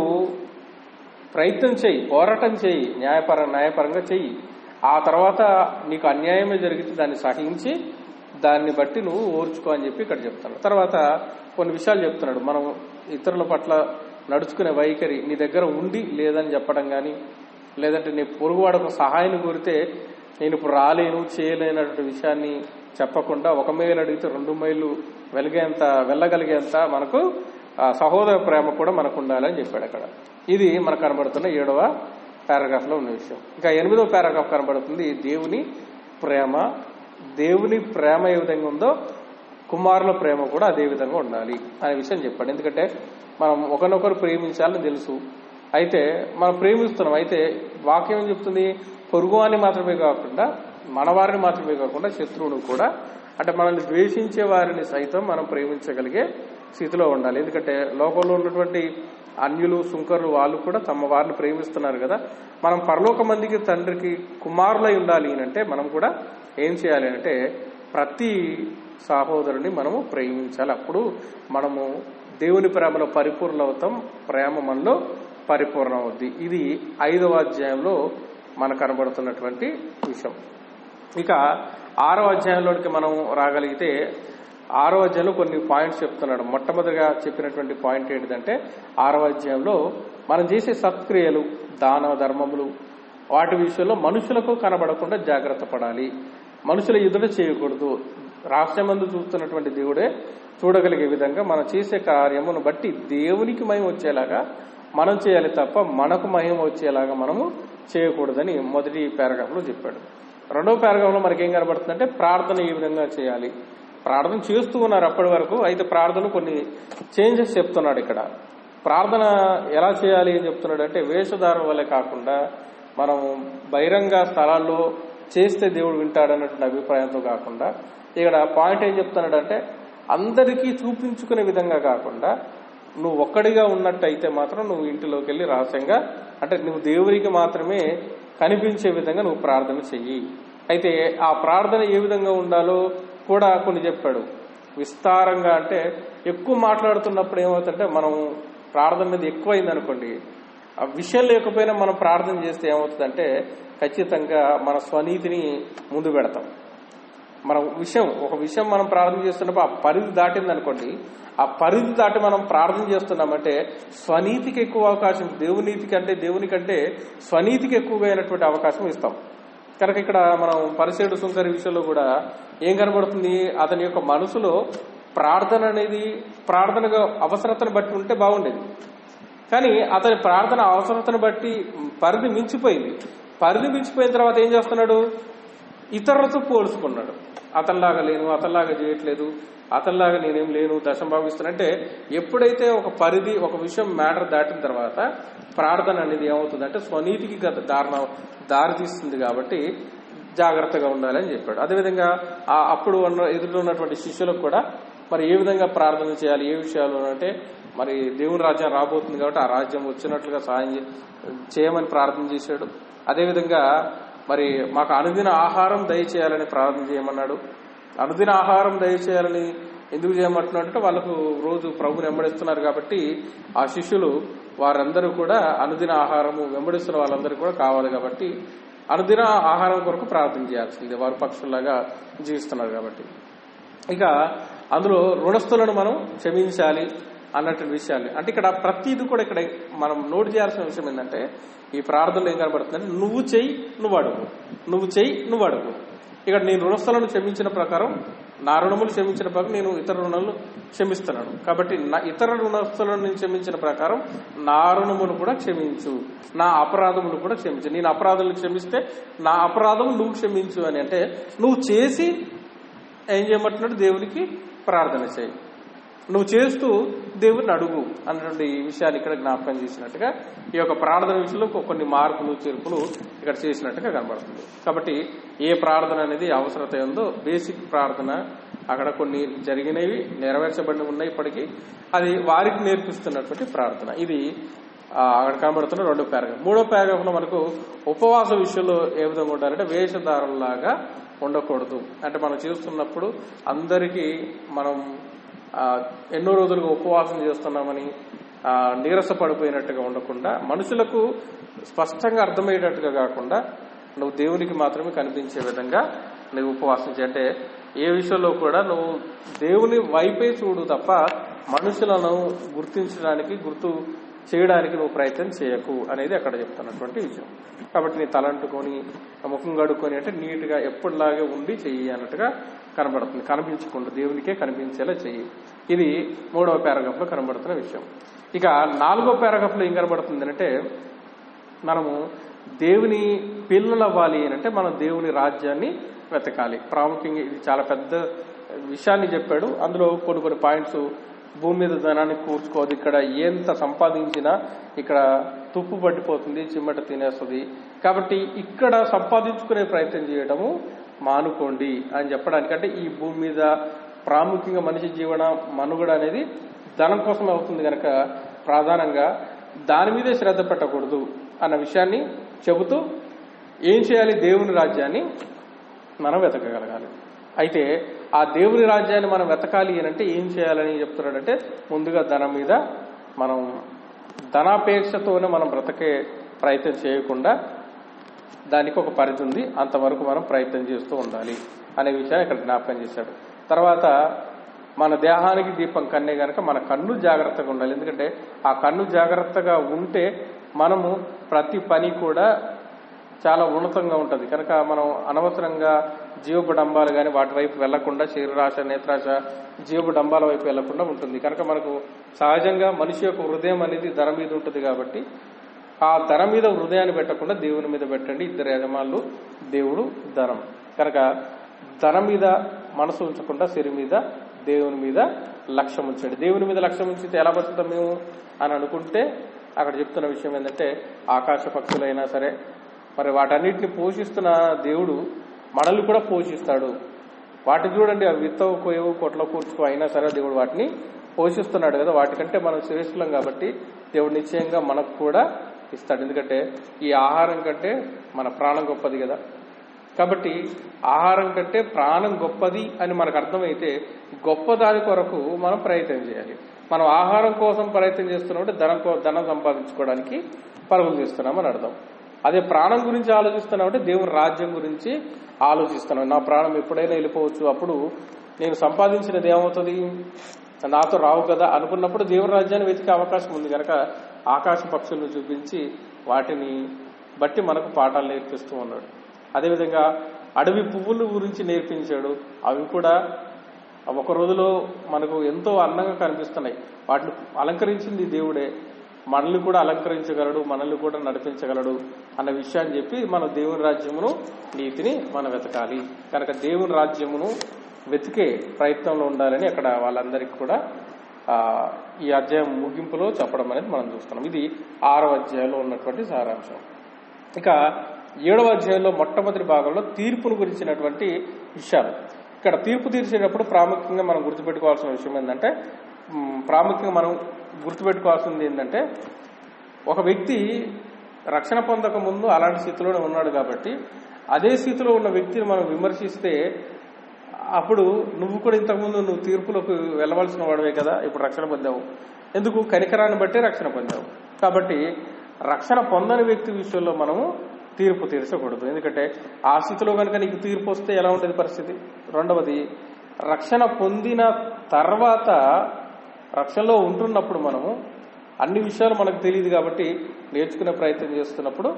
ప్రయత్నం చేయి, పోరాటం చేయి, న్యాయపరంగా చెయ్యి. ఆ తర్వాత నీకు అన్యాయమే జరిగితే దాన్ని సహించి దాన్ని బట్టి నువ్వు ఓర్చుకో అని చెప్పి ఇక్కడ చెప్తున్నాడు. తర్వాత కొన్ని విషయాలు చెప్తున్నాడు. మనం ఇతరుల పట్ల నడుచుకునే వైఖరి నీ దగ్గర ఉండి లేదని చెప్పడం కానీ, లేదంటే నీ పొరుగువాడకు సహాయం కోరితే నేను ఇప్పుడు రాలేను చేయలేనటువంటి విషయాన్ని చెప్పకుండా 1 మైలు అడిగితే 2 మైళ్ళు వెళ్ళగలిగేంత మనకు సహోదర ప్రేమ కూడా మనకు ఉండాలని చెప్పాడు అక్కడ. ఇది మనకు కనబడుతున్న 7వ పారాగ్రాఫ్ లో ఉన్న విషయం. ఇంకా 8వ పారాగ్రాఫ్ కనబడుతుంది దేవుని ప్రేమ. దేవుని ప్రేమ ఏ విధంగా ఉందో కుమారుల ప్రేమ కూడా అదే విధంగా ఉండాలి అనే విషయం చెప్పాడు. ఎందుకంటే మనం ఒకరినొకరు ప్రేమించాలని తెలుసు, అయితే మనం ప్రేమిస్తున్నాం. అయితే వాక్యం ఏం చెప్తుంది? పొరుగువాన్ని మాత్రమే కాకుండా, మన వారిని మాత్రమే కాకుండా శత్రువును కూడా, అంటే మనల్ని ద్వేషించే వారిని సైతం మనం ప్రేమించగలిగే స్థితిలో ఉండాలి. ఎందుకంటే లోకంలో ఉన్నటువంటి అన్యులు, సుంకరులు వాళ్ళు కూడా తమ వారిని ప్రేమిస్తున్నారు కదా. మనం పరలోక మందికి తండ్రికి కుమారులై ఉండాలి అంటే మనం కూడా ఏం చేయాలి అంటే ప్రతి సహోదరుని మనము ప్రేమించాలి. అప్పుడు మనము దేవుని ప్రేమలో పరిపూర్ణ అవుతాం, ప్రేమ మనలో పరిపూర్ణ అవుద్ది. ఇది 5వ అధ్యాయంలో మనకు కనబడుతున్నటువంటి విషయం. ఇక 6వ అధ్యాయంలోకి మనం రాగలిగితే 6వ అధ్యాయంలో కొన్ని పాయింట్స్ చెప్తున్నాడు. మొట్టమొదటిగా చెప్పినటువంటి పాయింట్ ఏంటిదంటే 6వ అధ్యాయంలో మనం చేసే సత్క్రియలు, దాన ధర్మములు, వాటి విషయంలో మనుషులకు కనబడకుండా జాగ్రత్త పడాలి. మనుషుల ఎదుట చేయకూడదు. రహస్యమందు చూస్తున్నటువంటి దేవుడే చూడగలిగే విధంగా మనం చేసే కార్యమును బట్టి దేవునికి మహిమ వచ్చేలాగా మనం చేయాలి తప్ప మనకు మహిమ వచ్చేలాగా మనము చేయకూడదని మొదటి పారాగ్రాఫ్ లో చెప్పాడు. 2వ పారాగ్రాఫ్ లో మనకేం కనబడుతుందంటే ప్రార్థన ఏ విధంగా చేయాలి. ప్రార్థన చేస్తూ ఉన్నారు అప్పటి వరకు, అయితే ప్రార్థన కొన్ని చేంజెస్ చెప్తున్నాడు ఇక్కడ. ప్రార్థన ఎలా చేయాలి అని చెప్తున్నాడు అంటే వేషధారం వల్లే కాకుండా మనం బహిరంగ స్థలాల్లో చేస్తే దేవుడు వింటాడన్నటువంటి అభిప్రాయంతో కాకుండా ఇక్కడ పాయింట్ ఏం చెప్తున్నాడంటే అందరికీ చూపించుకునే విధంగా కాకుండా నువ్వు ఒక్కడిగా ఉన్నట్టయితే మాత్రం నువ్వు ఇంటిలోకి వెళ్ళి రహస్యంగా, అంటే నువ్వు దేవునికి మాత్రమే కనిపించే విధంగా నువ్వు ప్రార్థన చెయ్యి. అయితే ఆ ప్రార్థన ఏ విధంగా ఉండాలో కూడా కొన్ని చెప్పాడు విస్తారంగా. అంటే ఎక్కువ మాట్లాడుతున్నప్పుడు ఏమవుతుందంటే మనం ప్రార్థన మీద ఎక్కువైంది అనుకోండి, ఆ విషయం లేకపోయినా మనం ప్రార్థన చేస్తే ఏమవుతుందంటే ఖచ్చితంగా మన స్వనీతిని ముందు పెడతాం. ఒక విషయం మనం ప్రార్థన చేస్తున్నప్పుడు ఆ పరిధి దాటింది అనుకోండి, ఆ పరిధి దాటి మనం ప్రార్థన చేస్తున్నామంటే స్వనీతికి ఎక్కువ అవకాశం, దేవునికంటే స్వనీతికి ఎక్కువగా అయినటువంటి అవకాశం ఇస్తాం. కనుక ఇక్కడ మనం పరిసేడు సుంకరి విషయంలో కూడా ఏం కనబడుతుంది? అతని యొక్క మనసులో ప్రార్థన అనేది ప్రార్థనగా అవసరతను బట్టి ఉంటే బాగుండేది, కానీ అతని ప్రార్థన అవసరతను బట్టి పరిధి మించిపోయింది. పరిధి మించిపోయిన తర్వాత ఏం చేస్తున్నాడు? ఇతరులతో పోల్చుకున్నాడు. అతనిలాగా లేను, అతనిలాగా చేయట్లేదు, అతనిలాగా నేనేం లేను, దశంభాగం ఇస్తున్నా. అంటే ఎప్పుడైతే ఒక పరిధి, ఒక విషయం మ్యాటర్ దాటిన తర్వాత ప్రార్థన అనేది ఏమవుతుందంటే స్వనీతికి దారి తీస్తుంది. కాబట్టి జాగ్రత్తగా ఉండాలని చెప్పాడు. అదేవిధంగా అప్పుడు ఎదుట ఉన్నటువంటి శిష్యులకు కూడా మరి ఏ విధంగా ప్రార్థన చేయాలి, ఏ విషయాలు అంటే మరి దేవుని రాజ్యం రాబోతుంది కాబట్టి ఆ రాజ్యం వచ్చినట్లుగా సహాయం చేయమని ప్రార్థన చేశాడు. అదేవిధంగా మరి మాకు అనుదిన ఆహారం దయచేయాలని ప్రార్థన చేయమన్నాడు. అనుదిన ఆహారం దయచేయాలని ఎందుకు చేయమంటున్నాడంటే వాళ్ళకు రోజు ప్రభుని వెంబడిస్తున్నారు కాబట్టి ఆ శిష్యులు వారందరూ కూడా అనుదిన ఆహారము వెంబడిస్తున్న వాళ్ళందరికీ కూడా కావాలి కాబట్టి అనుదిన ఆహారం కొరకు ప్రార్థన చేయాల్సిందే. వారు పక్షుల్లాగా జీవిస్తున్నారు కాబట్టి. ఇక అందులో రుణస్థులను మనం క్షమించాలి అన్నటువంటి విషయాలు అంటే ఇక్కడ ప్రతిది కూడా ఇక్కడ మనం నోట్ చేయాల్సిన విషయం ఏంటంటే ఈ ప్రార్థనలో ఏం కనబడుతుందంటే నువ్వు చెయ్యి నువ్వు అడుగు, నువ్వు చెయ్యి నువ్వు అడుగు. ఇక్కడ నేను రుణస్థులను క్షమించిన ప్రకారం నా రుణములు క్షమించిన ప్రకారం నేను ఇతర రుణాలను క్షమిస్తున్నాను కాబట్టి ఇతర రుణస్థులను నేను క్షమించిన ప్రకారం నా రుణములు కూడా క్షమించు, నా అపరాధములు కూడా క్షమించు. నేను అపరాధములు క్షమిస్తే నా అపరాధము నువ్వు క్షమించు అని అంటే నువ్వు చేసి ఏం చేయమంటున్నాడు? దేవునికి ప్రార్థన చేయి, నువ్వు చేస్తూ దేవుడిని అడుగు అన్నటువంటి విషయాన్ని ఇక్కడ జ్ఞాపకం చేసినట్టుగా ఈ యొక్క ప్రార్థన విషయంలో కొన్ని మార్పులు చేర్పులు ఇక్కడ చేసినట్టుగా కనబడుతుంది. కాబట్టి ఏ ప్రార్థన అనేది అవసరత ఉందో బేసిక్ ప్రార్థన అక్కడ కొన్ని జరిగినవి నెరవేర్చబడి ఉన్నాయి. ఇప్పటికీ అది వారికి నేర్పిస్తున్నటువంటి ప్రార్థన. ఇది అక్కడ కనబడుతున్న 2వ పారాగ్రాఫ్. 3వ పారాగ్రాఫ్ లో మనకు ఉపవాస విషయంలో ఏ విధంగా ఉండాలంటే వేషధారులాగా ఉండకూడదు. అంటే మనం చేస్తున్నప్పుడు అందరికీ మనం ఎన్నో రోజులుగా ఉపవాసం చేస్తున్నామని నీరస పడిపోయినట్టుగా ఉండకుండా మనుషులకు స్పష్టంగా అర్థమయ్యేటట్టుగా కాకుండా నువ్వు దేవునికి మాత్రమే కనిపించే విధంగా నువ్వు ఉపవాసం చేయ. అంటే ఏ విషయంలో కూడా నువ్వు దేవుని వైపే చూడు తప్ప మనుషులను గుర్తించడానికి గుర్తు చేయడానికి నువ్వు ప్రయత్నం చేయకు అనేది అక్కడ చెప్తున్నటువంటి విషయం. కాబట్టి నీ తలంటుకొని ముఖం కడుక్కొని అంటే నీట్గా ఎప్పటిలాగే ఉండి చెయ్యి అన్నట్టుగా కనబడుతుంది. కనిపించకుండా దేవునికే కనిపించేలా చెయ్యి. ఇది 3వ పారాగ్రాఫ్ లో కనబడుతున్న విషయం. ఇక 4వ పారాగ్రాఫ్ లో ఏం కనబడుతుంది అంటే మనము దేవుని పిల్లలు అవ్వాలి అంటే మనం దేవుని రాజ్యాన్ని వెతకాలి. ప్రాముఖ్యంగా ఇది చాలా పెద్ద విషయాన్ని చెప్పాడు. అందులో కొన్ని పాయింట్స్ భూమి మీద ధనాన్ని కూర్చుకోవద్దు, ఇక్కడ ఎంత సంపాదించినా ఇక్కడ తుప్పు పట్టిపోతుంది, చిమ్మట తినేస్తుంది, కాబట్టి ఇక్కడ సంపాదించుకునే ప్రయత్నం చేయడము మానుకోండి అని చెప్పడానికి. అంటే ఈ భూమి మీద ప్రాముఖ్యంగా మనిషి జీవన మనుగడ అనేది ధనం కోసం అవుతుంది కనుక ప్రధానంగా దాని మీదే శ్రద్ధ పెట్టకూడదు అన్న విషయాన్ని చెబుతూ ఏం చేయాలి? దేవుని రాజ్యాన్ని మనం వెతకగలగాలి. అయితే ఆ దేవుని రాజ్యాన్ని మనం వెతకాలి అంటే ఏం చేయాలని చెప్తున్నాడంటే ముందుగా ధనం మీద మనం ధనాపేక్షతోనే మనం బ్రతకే ప్రయత్నం చేయకుండా దానికి ఒక పరిధి ఉంది, అంతవరకు మనం ప్రయత్నం చేస్తూ ఉండాలి అనే విషయాన్ని ఇక్కడ జ్ఞాపకం చేశాడు. తర్వాత మన దేహానికి దీపం కన్నే గనక మన కన్ను జాగ్రత్తగా ఉండాలి. ఎందుకంటే ఆ కన్ను జాగ్రత్తగా ఉంటే మనము ప్రతి పని కూడా చాలా ఉన్నతంగా ఉంటుంది కనుక మనం అనవసరంగా జీవపు డంబాలు కానీ వాటి వైపు వెళ్లకుండా శరీరాశ నేత్రాశ జీవపు డంబాల వైపు వెళ్లకుండా ఉంటుంది. కనుక మనకు సహజంగా మనిషి యొక్క హృదయం అనేది ధర మీద ఉంటుంది కాబట్టి ఆ ధర మీద హృదయాన్ని పెట్టకుండా దేవుని మీద పెట్టండి. ఇద్దరు యజమానులు దేవుడు ధనం కనుక ధనం మీద మనసు ఉంచకుండా శరీరం మీద దేవుని మీద లక్ష్యం ఉంచండి. దేవుని మీద లక్ష్యం ఉంచితే ఎలా బతుకుతాం మేము అని అనుకుంటే అక్కడ చెప్తున్న విషయం ఏంటంటే ఆకాశ పక్షులైనా సరే మరి వాటన్నిటిని పోషిస్తున్న దేవుడు మనల్ని కూడా పోషిస్తాడు. వాటిని చూడండి, అవి విత్తవు కోయవు కొట్లో కూర్చుకో అయినా సరే దేవుడు వాటిని పోషిస్తున్నాడు కదా. వాటికంటే మనం శ్రేష్ఠులం కాబట్టి దేవుడు నిశ్చయంగా మనకు కూడా ఇస్తాడు. ఎందుకంటే ఈ ఆహారం కంటే మన ప్రాణం గొప్పది కదా. కాబట్టి ఆహారం కంటే ప్రాణం గొప్పది అని మనకు అర్థమైతే గొప్పదాని కొరకు మనం ప్రయత్నం చేయాలి. మనం ఆహారం కోసం ప్రయత్నం చేస్తున్నామంటే ధనం సంపాదించుకోవడానికి పరుగులు తీస్తున్నామని అర్థం. అదే ప్రాణం గురించి ఆలోచిస్తున్నామంటే దేవుని రాజ్యం గురించి ఆలోచిస్తున్నాం. నా ప్రాణం ఎప్పుడైనా వెళ్ళిపోవచ్చు, అప్పుడు నేను సంపాదించినది ఏమవుతుంది, నాతో రావు కదా అనుకున్నప్పుడు దేవుని రాజ్యాన్ని వెతికే అవకాశం ఉంది కనుక ఆకాశ పక్షులను చూపించి వాటిని బట్టి మనకు పాఠాలు నేర్పిస్తూ ఉన్నాడు. అదేవిధంగా అడవి పువ్వుల గురించి నేర్పించాడు. అవి కూడా ఒక రోజులో మనకు ఎంతో అందంగా కనిపిస్తున్నాయి. వాటిని అలంకరించింది దేవుడే, మనల్ని కూడా అలంకరించగలడు, మనల్ని కూడా నడిపించగలడు అన్న విషయాన్ని చెప్పి మన దేవుని రాజ్యమును నీతిని మనం వెతకాలి. కనుక దేవుని రాజ్యమును వెతికే ప్రయత్నంలో ఉండాలని అక్కడ వాళ్ళందరికీ కూడా ఈ అధ్యాయం ముగింపులో చెప్పడం అనేది మనం చూస్తున్నాం. ఇది 6వ అధ్యాయంలో ఉన్నటువంటి సారాంశం. ఇక 7వ అధ్యాయంలో మొట్టమొదటి భాగంలో తీర్పును గురించినటువంటి విషయాలు. ఇక్కడ తీర్పు తీర్చేటప్పుడు ప్రాముఖ్యంగా మనం గుర్తుపెట్టుకోవాల్సిన విషయం ఏంటంటే ప్రాముఖ్యంగా మనం గుర్తుపెట్టుకోవాల్సింది ఏంటంటే ఒక వ్యక్తి రక్షణ పొందక ముందు అలాంటి స్థితిలోనే ఉన్నాడు కాబట్టి అదే స్థితిలో ఉన్న వ్యక్తిని మనం విమర్శిస్తే అప్పుడు నువ్వు కూడా ఇంతకుముందు నువ్వు తీర్పులకు వెళ్ళవలసిన వాడివే కదా, ఇప్పుడు రక్షణ పొందావు. ఎందుకు? కనికరాన్ని బట్టి రక్షణ పొందావు. కాబట్టి రక్షణ పొందని వ్యక్తి విషయంలో మనము తీర్పు తీర్చకూడదు. ఎందుకంటే ఆ స్థితిలో కనుక నీకు తీర్పు వస్తే ఎలా ఉండేది పరిస్థితి? రెండవది, రక్షణ పొందిన తర్వాత రక్షణలో ఉంటున్నప్పుడు మనము అన్ని విషయాలు మనకు తెలియదు కాబట్టి నేర్చుకునే ప్రయత్నం చేస్తున్నప్పుడు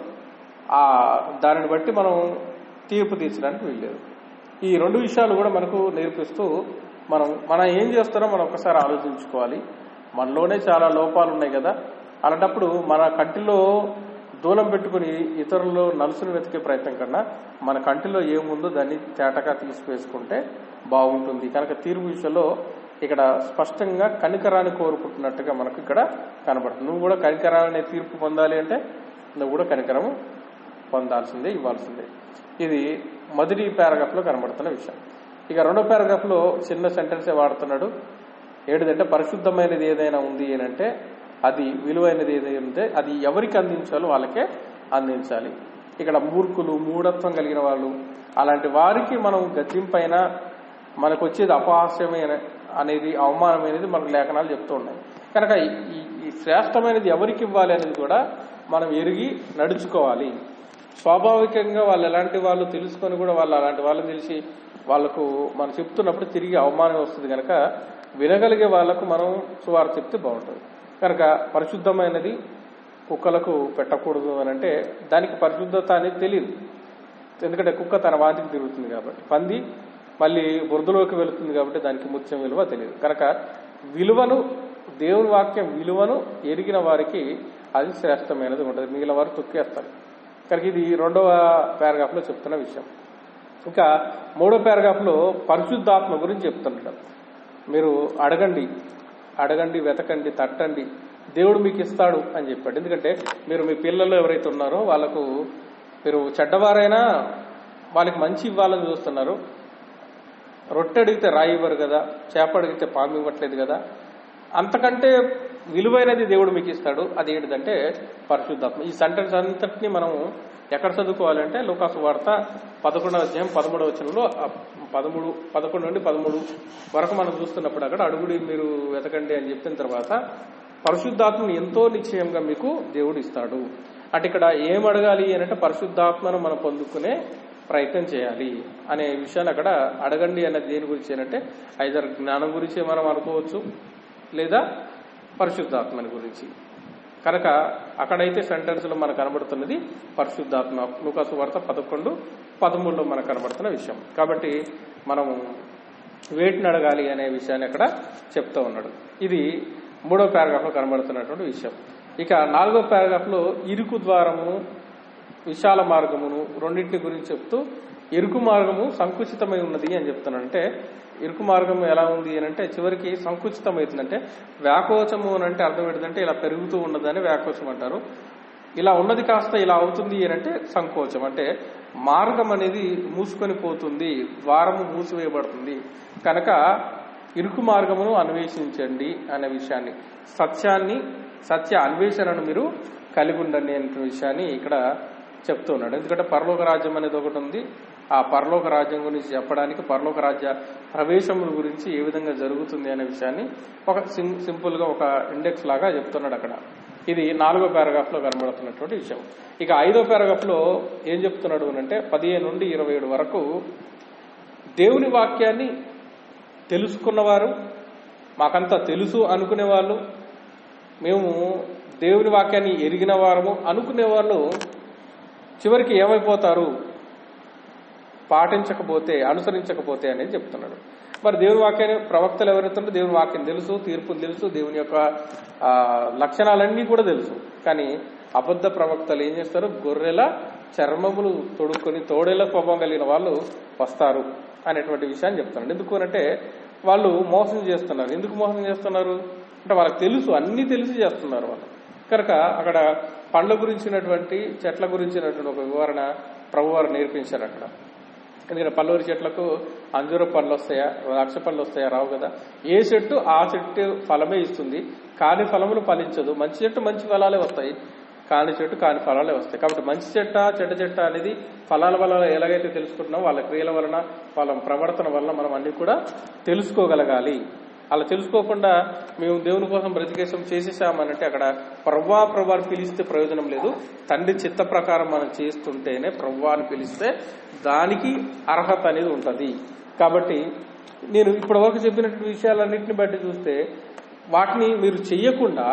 దానిని బట్టి మనం తీర్పు తీర్చడానికి వీల్లేదు. ఈ రెండు విషయాలు కూడా మనకు నేర్పిస్తూ మనం ఏం చేస్తారో మనం ఒకసారి ఆలోచించుకోవాలి. మనలోనే చాలా లోపాలు ఉన్నాయి కదా, అలాంటప్పుడు మన కంటిలో దూలం పెట్టుకుని ఇతరులు నలుసును వెతికే ప్రయత్నం కన్నా మన కంటిలో ఏముందో దాన్ని తేటగా తీసివేసుకుంటే బాగుంటుంది. కనుక తీర్పు విషయంలో ఇక్కడ స్పష్టంగా కనికరాన్ని కోరుకుంటున్నట్టుగా మనకు ఇక్కడ కనబడుతుంది. నువ్వు కూడా కనికరాన్ని తీర్పు పొందాలి అంటే నువ్వు కూడా కనికరము పొందాల్సిందే, ఇవ్వాల్సిందే. ఇది మొదటి పారాగ్రాఫ్లో కనబడుతున్న విషయం. ఇక రెండో పారాగ్రాఫ్లో చిన్న సెంటెన్సే వాడుతున్నాడు. ఏమిటంటే పరిశుద్ధమైనది ఏదైనా ఉంది అంటే అది విలువైనది ఏదైనా ఉంటే అది ఎవరికి అందించాలో వాళ్ళకే అందించాలి. ఇక్కడ మూర్ఖులు, మూఢత్వం కలిగిన వాళ్ళు, అలాంటి వారికి మనం గద్దింపైన మనకు వచ్చేది అపహాస్యమే అనేది, అవమానమైనది మనకు లేఖనాలు చెప్తూ ఉన్నాయి. కనుక ఈ శ్రేష్టమైనది ఎవరికి ఇవ్వాలి అనేది కూడా మనం ఎరిగి నడుచుకోవాలి. స్వాభావికంగా వాళ్ళు ఎలాంటి వాళ్ళు తెలుసుకొని కూడా వాళ్ళు అలాంటి వాళ్ళని తెలిసి వాళ్లకు మనం చెప్తున్నప్పుడు తిరిగి అవమానం వస్తుంది. కనుక వినగలిగే వాళ్లకు మనం సువార్త చెప్తే బాగుంటుంది. కనుక పరిశుద్ధమైనది కుక్కలకు పెట్టకూడదు అని అంటే దానికి పరిశుద్ధత అనేది తెలియదు. ఎందుకంటే కుక్క తన వాంతికి తిరుగుతుంది కాబట్టి, పంది మళ్ళీ బురదలోకి వెళుతుంది కాబట్టి దానికి ముత్యం విలువ తెలియదు. కనుక విలువను, దేవుని వాక్యం విలువను ఎరిగిన వారికి అది శ్రేష్టమైనది ఉంటుంది, మిగిలిన వారు తొక్కేస్తారు. కనుక ఇది రెండవ పారాగ్రాఫ్లో చెప్తున్న విషయం. ఇంకా మూడో పారాగ్రాఫ్లో పరిశుద్ధాత్మ గురించి చెప్తుంటాడు. మీరు అడగండి, వెతకండి, తట్టండి, దేవుడు మీకు ఇస్తాడు అని చెప్పాడు. ఎందుకంటే మీరు మీ పిల్లలు ఎవరైతే ఉన్నారో వాళ్ళకు మీరు చెడ్డవారైనా వాళ్ళకి మంచి ఇవ్వాలని చూస్తున్నారు. రొట్టె అడిగితే రాయి ఇవ్వరు కదా, చేప అడిగితే పాము ఇవ్వట్లేదు కదా, అంతకంటే విలువైనది దేవుడు మీకు ఇస్తాడు. అది ఏంటిదంటే పరిశుద్ధాత్మ. ఈ సెంటెన్స్ అంతటిని మనం ఎక్కడ చదువుకోవాలంటే లూకాసు వార్త 11వ అధ్యాయం 13వ వచనంలో 11 నుండి 13 వరకు మనం చూస్తున్నప్పుడు అక్కడ అడుగుడి, మీరు వెతకండి అని చెప్పిన తర్వాత పరిశుద్ధాత్మను ఎంతో నిశ్చయంగా మీకు దేవుడు ఇస్తాడు. అంటే ఇక్కడ ఏం అడగాలి అని అంటే పరిశుద్ధాత్మను మనం పొందుకునే ప్రయత్నం చేయాలి అనే విషయాన్ని అక్కడ అడగండి అన్నది దేని గురించి అంటే ఐదర్ జ్ఞానం గురించి మనం అనుకోవచ్చు, లేదా పరిశుద్ధాత్మని గురించి. కనుక అక్కడైతే సెంటెన్స్లో మనకు కనబడుతున్నది పరిశుద్ధాత్మ. లూకాసు వార్త 11:13లో మనకు కనబడుతున్న విషయం. కాబట్టి మనము వేటిని అడగాలి అనే విషయాన్ని అక్కడ చెప్తూ ఉన్నాడు. ఇది మూడో పారాగ్రాఫ్లో కనబడుతున్నటువంటి విషయం. ఇక నాలుగో పారాగ్రాఫ్లో ఇరుకు ద్వారము, విశాల మార్గమును రెండింటిని గురించి చెప్తూ ఇరుకు మార్గము సంకుచితమై ఉన్నది అని చెప్తున్నాడు. అంటే ఇరుకు మార్గం ఎలా ఉంది అని అంటే చివరికి సంకుచితమవుతుందంటే, వ్యాకోచము అని అంటే అర్థం ఏంటంటే ఇలా పెరుగుతూ ఉన్నదని వ్యాకోచం అంటారు. ఇలా ఉన్నది కాస్త ఇలా అవుతుంది అని అంటే సంకోచం. అంటే మార్గం అనేది మూసుకొని పోతుంది, ద్వారము మూసివేయబడుతుంది. కనుక ఇరుకు మార్గమును అన్వేషించండి అనే విషయాన్ని, సత్య అన్వేషణను మీరు కలిగి ఉండండి అనే విషయాన్ని ఇక్కడ చెప్తున్నాడు. ఎందుకంటే పరలోక రాజ్యం అనేది ఒకటి ఉంది. ఆ పరలోక రాజ్యం గురించి చెప్పడానికి, పరలోక రాజ్య ప్రవేశముల గురించి ఏ విధంగా జరుగుతుంది అనే విషయాన్ని ఒక సింపుల్ గా ఒక ఇండెక్స్ లాగా చెప్తున్నాడు అక్కడ. ఇది నాలుగో పారాగ్రాఫ్ లో కనబడుతున్నటువంటి విషయం. ఇక ఐదో పారాగ్రాఫ్ లో ఏం చెప్తున్నాడు అంటే 15 నుండి 27 వరకు దేవుని వాక్యాన్ని తెలుసుకున్నవారు, మాకంతా తెలుసు అనుకునే వాళ్ళు, మేము దేవుని వాక్యాన్ని ఎరిగిన వారము అనుకునే వాళ్ళు చివరికి ఏమైపోతారు పాటించకపోతే, అనుసరించకపోతే అనేది చెప్తున్నాడు. మరి దేవుని వాక్యాన్ని ప్రవక్తలు ఎవరైతుంటే దేవుని వాక్యం తెలుసు, తీర్పులు తెలుసు, దేవుని యొక్క లక్షణాలన్నీ కూడా తెలుసు. కానీ అబద్ధ ప్రవక్తలు ఏం చేస్తారు? గొర్రెల చర్మములు తొడుక్కొని తోడేళ్ల స్వభావం కలిగిన వాళ్ళు వస్తారు అనేటువంటి విషయాన్ని చెప్తున్నాడు. ఎందుకు అంటే వాళ్ళు మోసం చేస్తున్నారు. ఎందుకు మోసం చేస్తున్నారు అంటే వాళ్ళకి తెలుసు, అన్ని తెలిసి చేస్తున్నారు వాళ్ళు. కనుక అక్కడ పండ్ల గురించినటువంటి, చెట్ల గురించినటువంటి ఒక వివరణ ప్రభువారు నేర్పించారు అక్కడ. ఎందుకంటే పల్లూరి చెట్లకు అంజూర పళ్ళు వస్తాయా, ద్రాక్ష పళ్ళు వస్తాయా? రావు కదా. ఏ చెట్టు ఆ చెట్టు ఫలమే ఇస్తుంది, కాని ఫలములు ఫలించదు. మంచి చెట్టు మంచి ఫలాలే వస్తాయి, కాని చెట్టు కాని ఫలాలే వస్తాయి. కాబట్టి మంచి చెట్ట చెడ్డ చెట్ట అనేది ఫలాల వల్ల ఎలాగైతే తెలుసుకుంటున్నామో వాళ్ళ క్రియల వలన వాళ్ళ ప్రవర్తన వలన మనం అన్ని కూడా తెలుసుకోగలగాలి. అలా తెలుసుకోకుండా మేము దేవుని కోసం బ్రతికేసం చేసేసామనంటే అక్కడ ప్రభువాని పిలిస్తే ప్రయోజనం లేదు. తండ్రి చిత్త ప్రకారం మనం చేస్తుంటేనే ప్రభువాని పిలిస్తే దానికి అర్హత అనేది ఉంటుంది. కాబట్టి నేను ఇప్పటివరకు చెప్పినటువంటి విషయాలన్నింటిని బట్టి చూస్తే వాటిని మీరు చెయ్యకుండా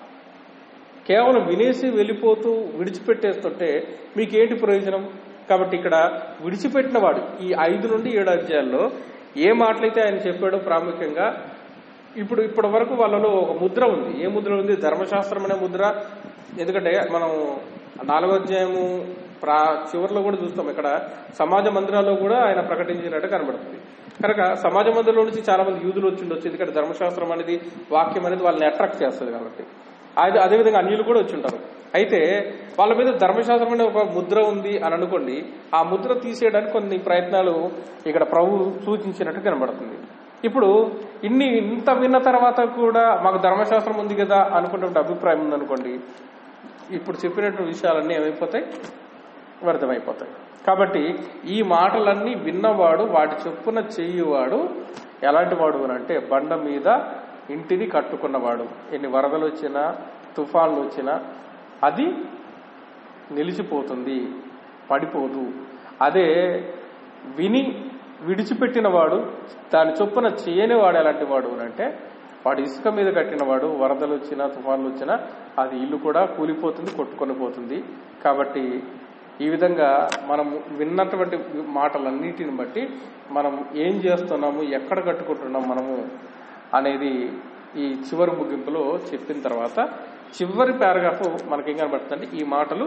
కేవలం వినేసి వెళ్ళిపోతూ విడిచిపెట్టేస్తుంటే మీకేంటి ప్రయోజనం? కాబట్టి ఇక్కడ విడిచిపెట్టిన వాడు ఈ 5 నుండి 7 అధ్యాయాల్లో ఏ మాటలైతే ఆయన చెప్పాడో ప్రాముఖ్యంగా ఇప్పటి వరకు వాళ్ళలో ఒక ముద్ర ఉంది. ఏ ముద్ర ఉంది? ధర్మశాస్త్రం అనే ముద్ర. ఎందుకంటే మనం 4వ అధ్యాయము చివరిలో కూడా చూస్తాం. ఇక్కడ సమాజ మందిరాల్లో కూడా ఆయన ప్రకటించినట్టు కనబడుతుంది. కనుక సమాజ మందిరంలో నుంచి చాలా మంది యూదులు వచ్చిండొచ్చు. ఎందుకంటే ధర్మశాస్త్రం అనేది వాక్యం అనేది వాళ్ళని అట్రాక్ట్ చేస్తుంది కాబట్టి. అదేవిధంగా అన్యులు కూడా వచ్చి ఉంటారు. అయితే వాళ్ళ మీద ధర్మశాస్త్రం అనే ఒక ముద్ర ఉంది అని అనుకోండి. ఆ ముద్ర తీసేయడానికి కొన్ని ప్రయత్నాలు ఇక్కడ ప్రభు సూచించినట్టు కనబడుతుంది. ఇప్పుడు ఇంత విన్న తర్వాత కూడా మాకు ధర్మశాస్త్రం ఉంది కదా అనుకునే అభిప్రాయం ఉందనుకోండి, ఇప్పుడు చెప్పినటువంటి విషయాలన్నీ ఏమైపోతాయి? వ్యర్థమైపోతాయి. కాబట్టి ఈ మాటలన్నీ విన్నవాడు వాటి చొప్పున చెయ్యువాడు ఎలాంటి వాడు అంటే బండ మీద ఇంటిని కట్టుకున్నవాడు. ఎన్ని వరదలు వచ్చినా తుఫాన్లు వచ్చినా అది నిలిచిపోతుంది, పడిపోదు. అదే విని విడిచిపెట్టిన వాడు దాని చొప్పున చేయని వాడు ఎలాంటి వాడు అంటే వాడు ఇసుక మీద కట్టినవాడు. వరదలు వచ్చినా తుఫాన్లు వచ్చినా అది ఇల్లు కూడా కూలిపోతుంది, కొట్టుకొని పోతుంది. కాబట్టి ఈ విధంగా మనం విన్నటువంటి మాటలన్నిటిని బట్టి మనం ఏం చేస్తున్నాము, ఎక్కడ కట్టుకుంటున్నాం మనము అనేది ఈ చివరి ముగింపులో చెప్పిన తర్వాత చివరి పారాగ్రాఫ్ మనకేం కనబడుతుందంటే ఈ మాటలు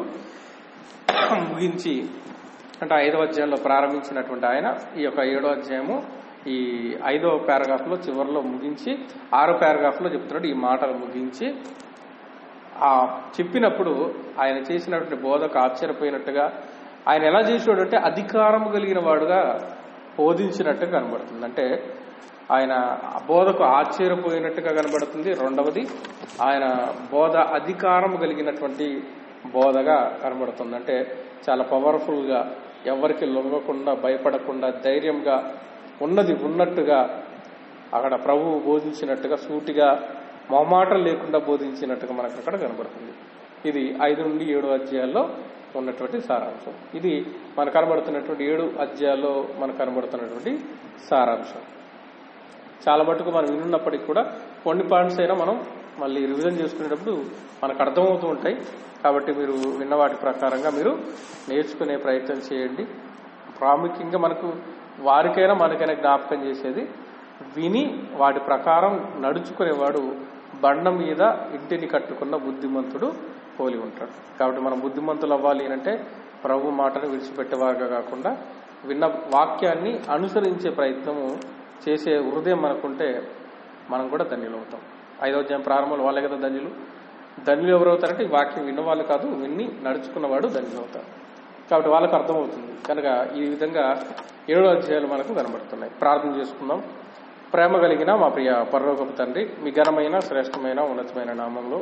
ముగించి అంటే 5వ అధ్యాయంలో ప్రారంభించినటువంటి ఆయన ఈ యొక్క 7వ అధ్యాయము ఈ 5వ పారాగ్రాఫ్ లో చివరిలో ముగించి 6వ పారాగ్రాఫ్ లో చెప్తున్నాడు. ఈ మాటలు ముగించి చెప్పినప్పుడు ఆయన చేసినటువంటి బోధకు ఆశ్చర్యపోయినట్టుగా ఆయన ఎలా చేసాడు అంటే అధికారము కలిగిన వాడుగా బోధించినట్టుగా కనబడుతుంది. అంటే ఆయన బోధకు ఆశ్చర్యపోయినట్టుగా కనబడుతుంది. రెండవది ఆయన బోధ అధికారము కలిగినటువంటి బోధగా కనబడుతుంది. అంటే చాలా పవర్ఫుల్ గా ఎవరికి లొంగకుండా భయపడకుండా ధైర్యంగా ఉన్నది ఉన్నట్టుగా అక్కడ ప్రభువు బోధించినట్టుగా సూటిగా మొహమాటం లేకుండా బోధించినట్టుగా మనకు అక్కడ కనబడుతుంది. ఇది 5 నుండి 7 అధ్యాయాల్లో ఉన్నటువంటి సారాంశం. ఇది మనకు కనబడుతున్నటువంటి 7 అధ్యాయాల్లో మనకు కనబడుతున్నటువంటి సారాంశం. చాలా మటుకు మనం వినున్నప్పటికీ కూడా కొన్ని పాయింట్స్ అయినా మనం మళ్ళీ రివిజన్ చేసుకునేటప్పుడు మనకు అర్థమవుతూ ఉంటాయి. కాబట్టి మీరు విన్న వాటి ప్రకారంగా మీరు నేర్చుకునే ప్రయత్నం చేయండి. ప్రాముఖ్యంగా మనకు వారికైనా మనకైనా జ్ఞాపకం చేసేది విని వాటి ప్రకారం నడుచుకునేవాడు బండ మీద ఇంటిని కట్టుకున్న బుద్ధిమంతుడు పోలి ఉంటాడు. కాబట్టి మనం బుద్ధిమంతులు అవ్వాలి అంటే ప్రభు మాటను విడిచిపెట్టేవారుగా కాకుండా విన్న వాక్యాన్ని అనుసరించే ప్రయత్నము చేసే హృదయం మనకుంటే మనం కూడా ధన్యులు అవుతాం. 5వ అధ్యాయం ప్రారంభంలో వాళ్ళే కదా ధన్యులు. ధన్యులు ఎవరు అవుతారంటే ఈ వాక్యం విన్నవాళ్ళు కాదు, విన్ని నడుచుకున్నవాడు ధన్యులు అవుతారు. కాబట్టి వాళ్ళకు అర్థమవుతుంది. కనుక ఈ విధంగా 7వ అధ్యాయాలు మనకు కనబడుతున్నాయి. ప్రార్థన చేసుకుందాం. ప్రేమ కలిగిన మా ప్రియ పరలోకపు తండ్రి, మీ ఘనమైన శ్రేష్టమైన ఉన్నతమైన నామంలో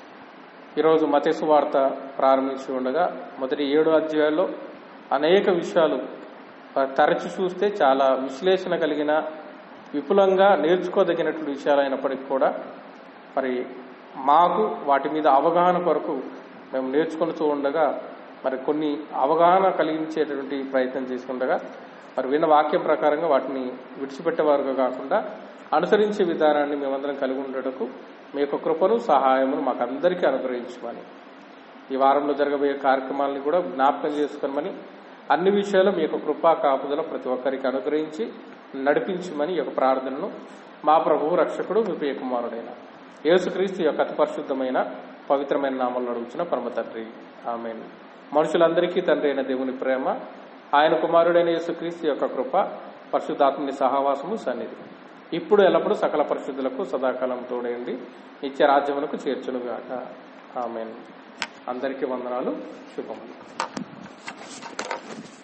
ఈరోజు మత్తయి సువార్త ప్రారంభించి ఉండగా మొదటి 7 అధ్యాయాల్లో అనేక విషయాలు తరచి చూస్తే చాలా విశ్లేషణ కలిగిన విపులంగా నేర్చుకోదగినటువంటి విషయాలు అయినప్పటికీ కూడా మరి మాకు వాటి మీద అవగాహన కొరకు మేము నేర్చుకుంటూ ఉండగా మరి కొన్ని అవగాహన కలిగించేటువంటి ప్రయత్నం చేసుకుండగా మరి విన్న వాక్యం ప్రకారంగా వాటిని విడిచిపెట్టేవారుగా కాకుండా అనుసరించే విధానాన్ని మేమందరం కలిగి ఉండటకు మీ యొక్క కృపను సహాయమును మాకందరికీ అనుగ్రహించమని, ఈ వారంలో జరగబోయే కార్యక్రమాలని కూడా జ్ఞాపకం చేసుకోమని, అన్ని విషయాలు మీ యొక్క కృపా కాపుదల ప్రతి ఒక్కరికి అనుగ్రహించి నడిపించమని ఈ యొక్క ప్రార్థనను మా ప్రభువు రక్షకుడు మీ ప్రియ కుమారుడైన యేసుక్రీస్తు యొక్క అతి పరిశుద్ధమైన పవిత్రమైన నామంలో అడుగుచున్న పరమ తండ్రి, ఆమేన్. మనుషులందరికీ తండ్రి అయిన దేవుని ప్రేమ, ఆయన కుమారుడైన యేసుక్రీస్తు యొక్క కృప, పరిశుద్ధాత్మని సహవాసము సన్నిధి ఇప్పుడు ఎల్లప్పుడూ సకల పరిశుద్ధులకు సదాకాలం తోడేయండి, నిత్య రాజ్యమునకు చేర్చునుగాక. ఆమేన్. అందరికీ వందనాలు. శుభములు.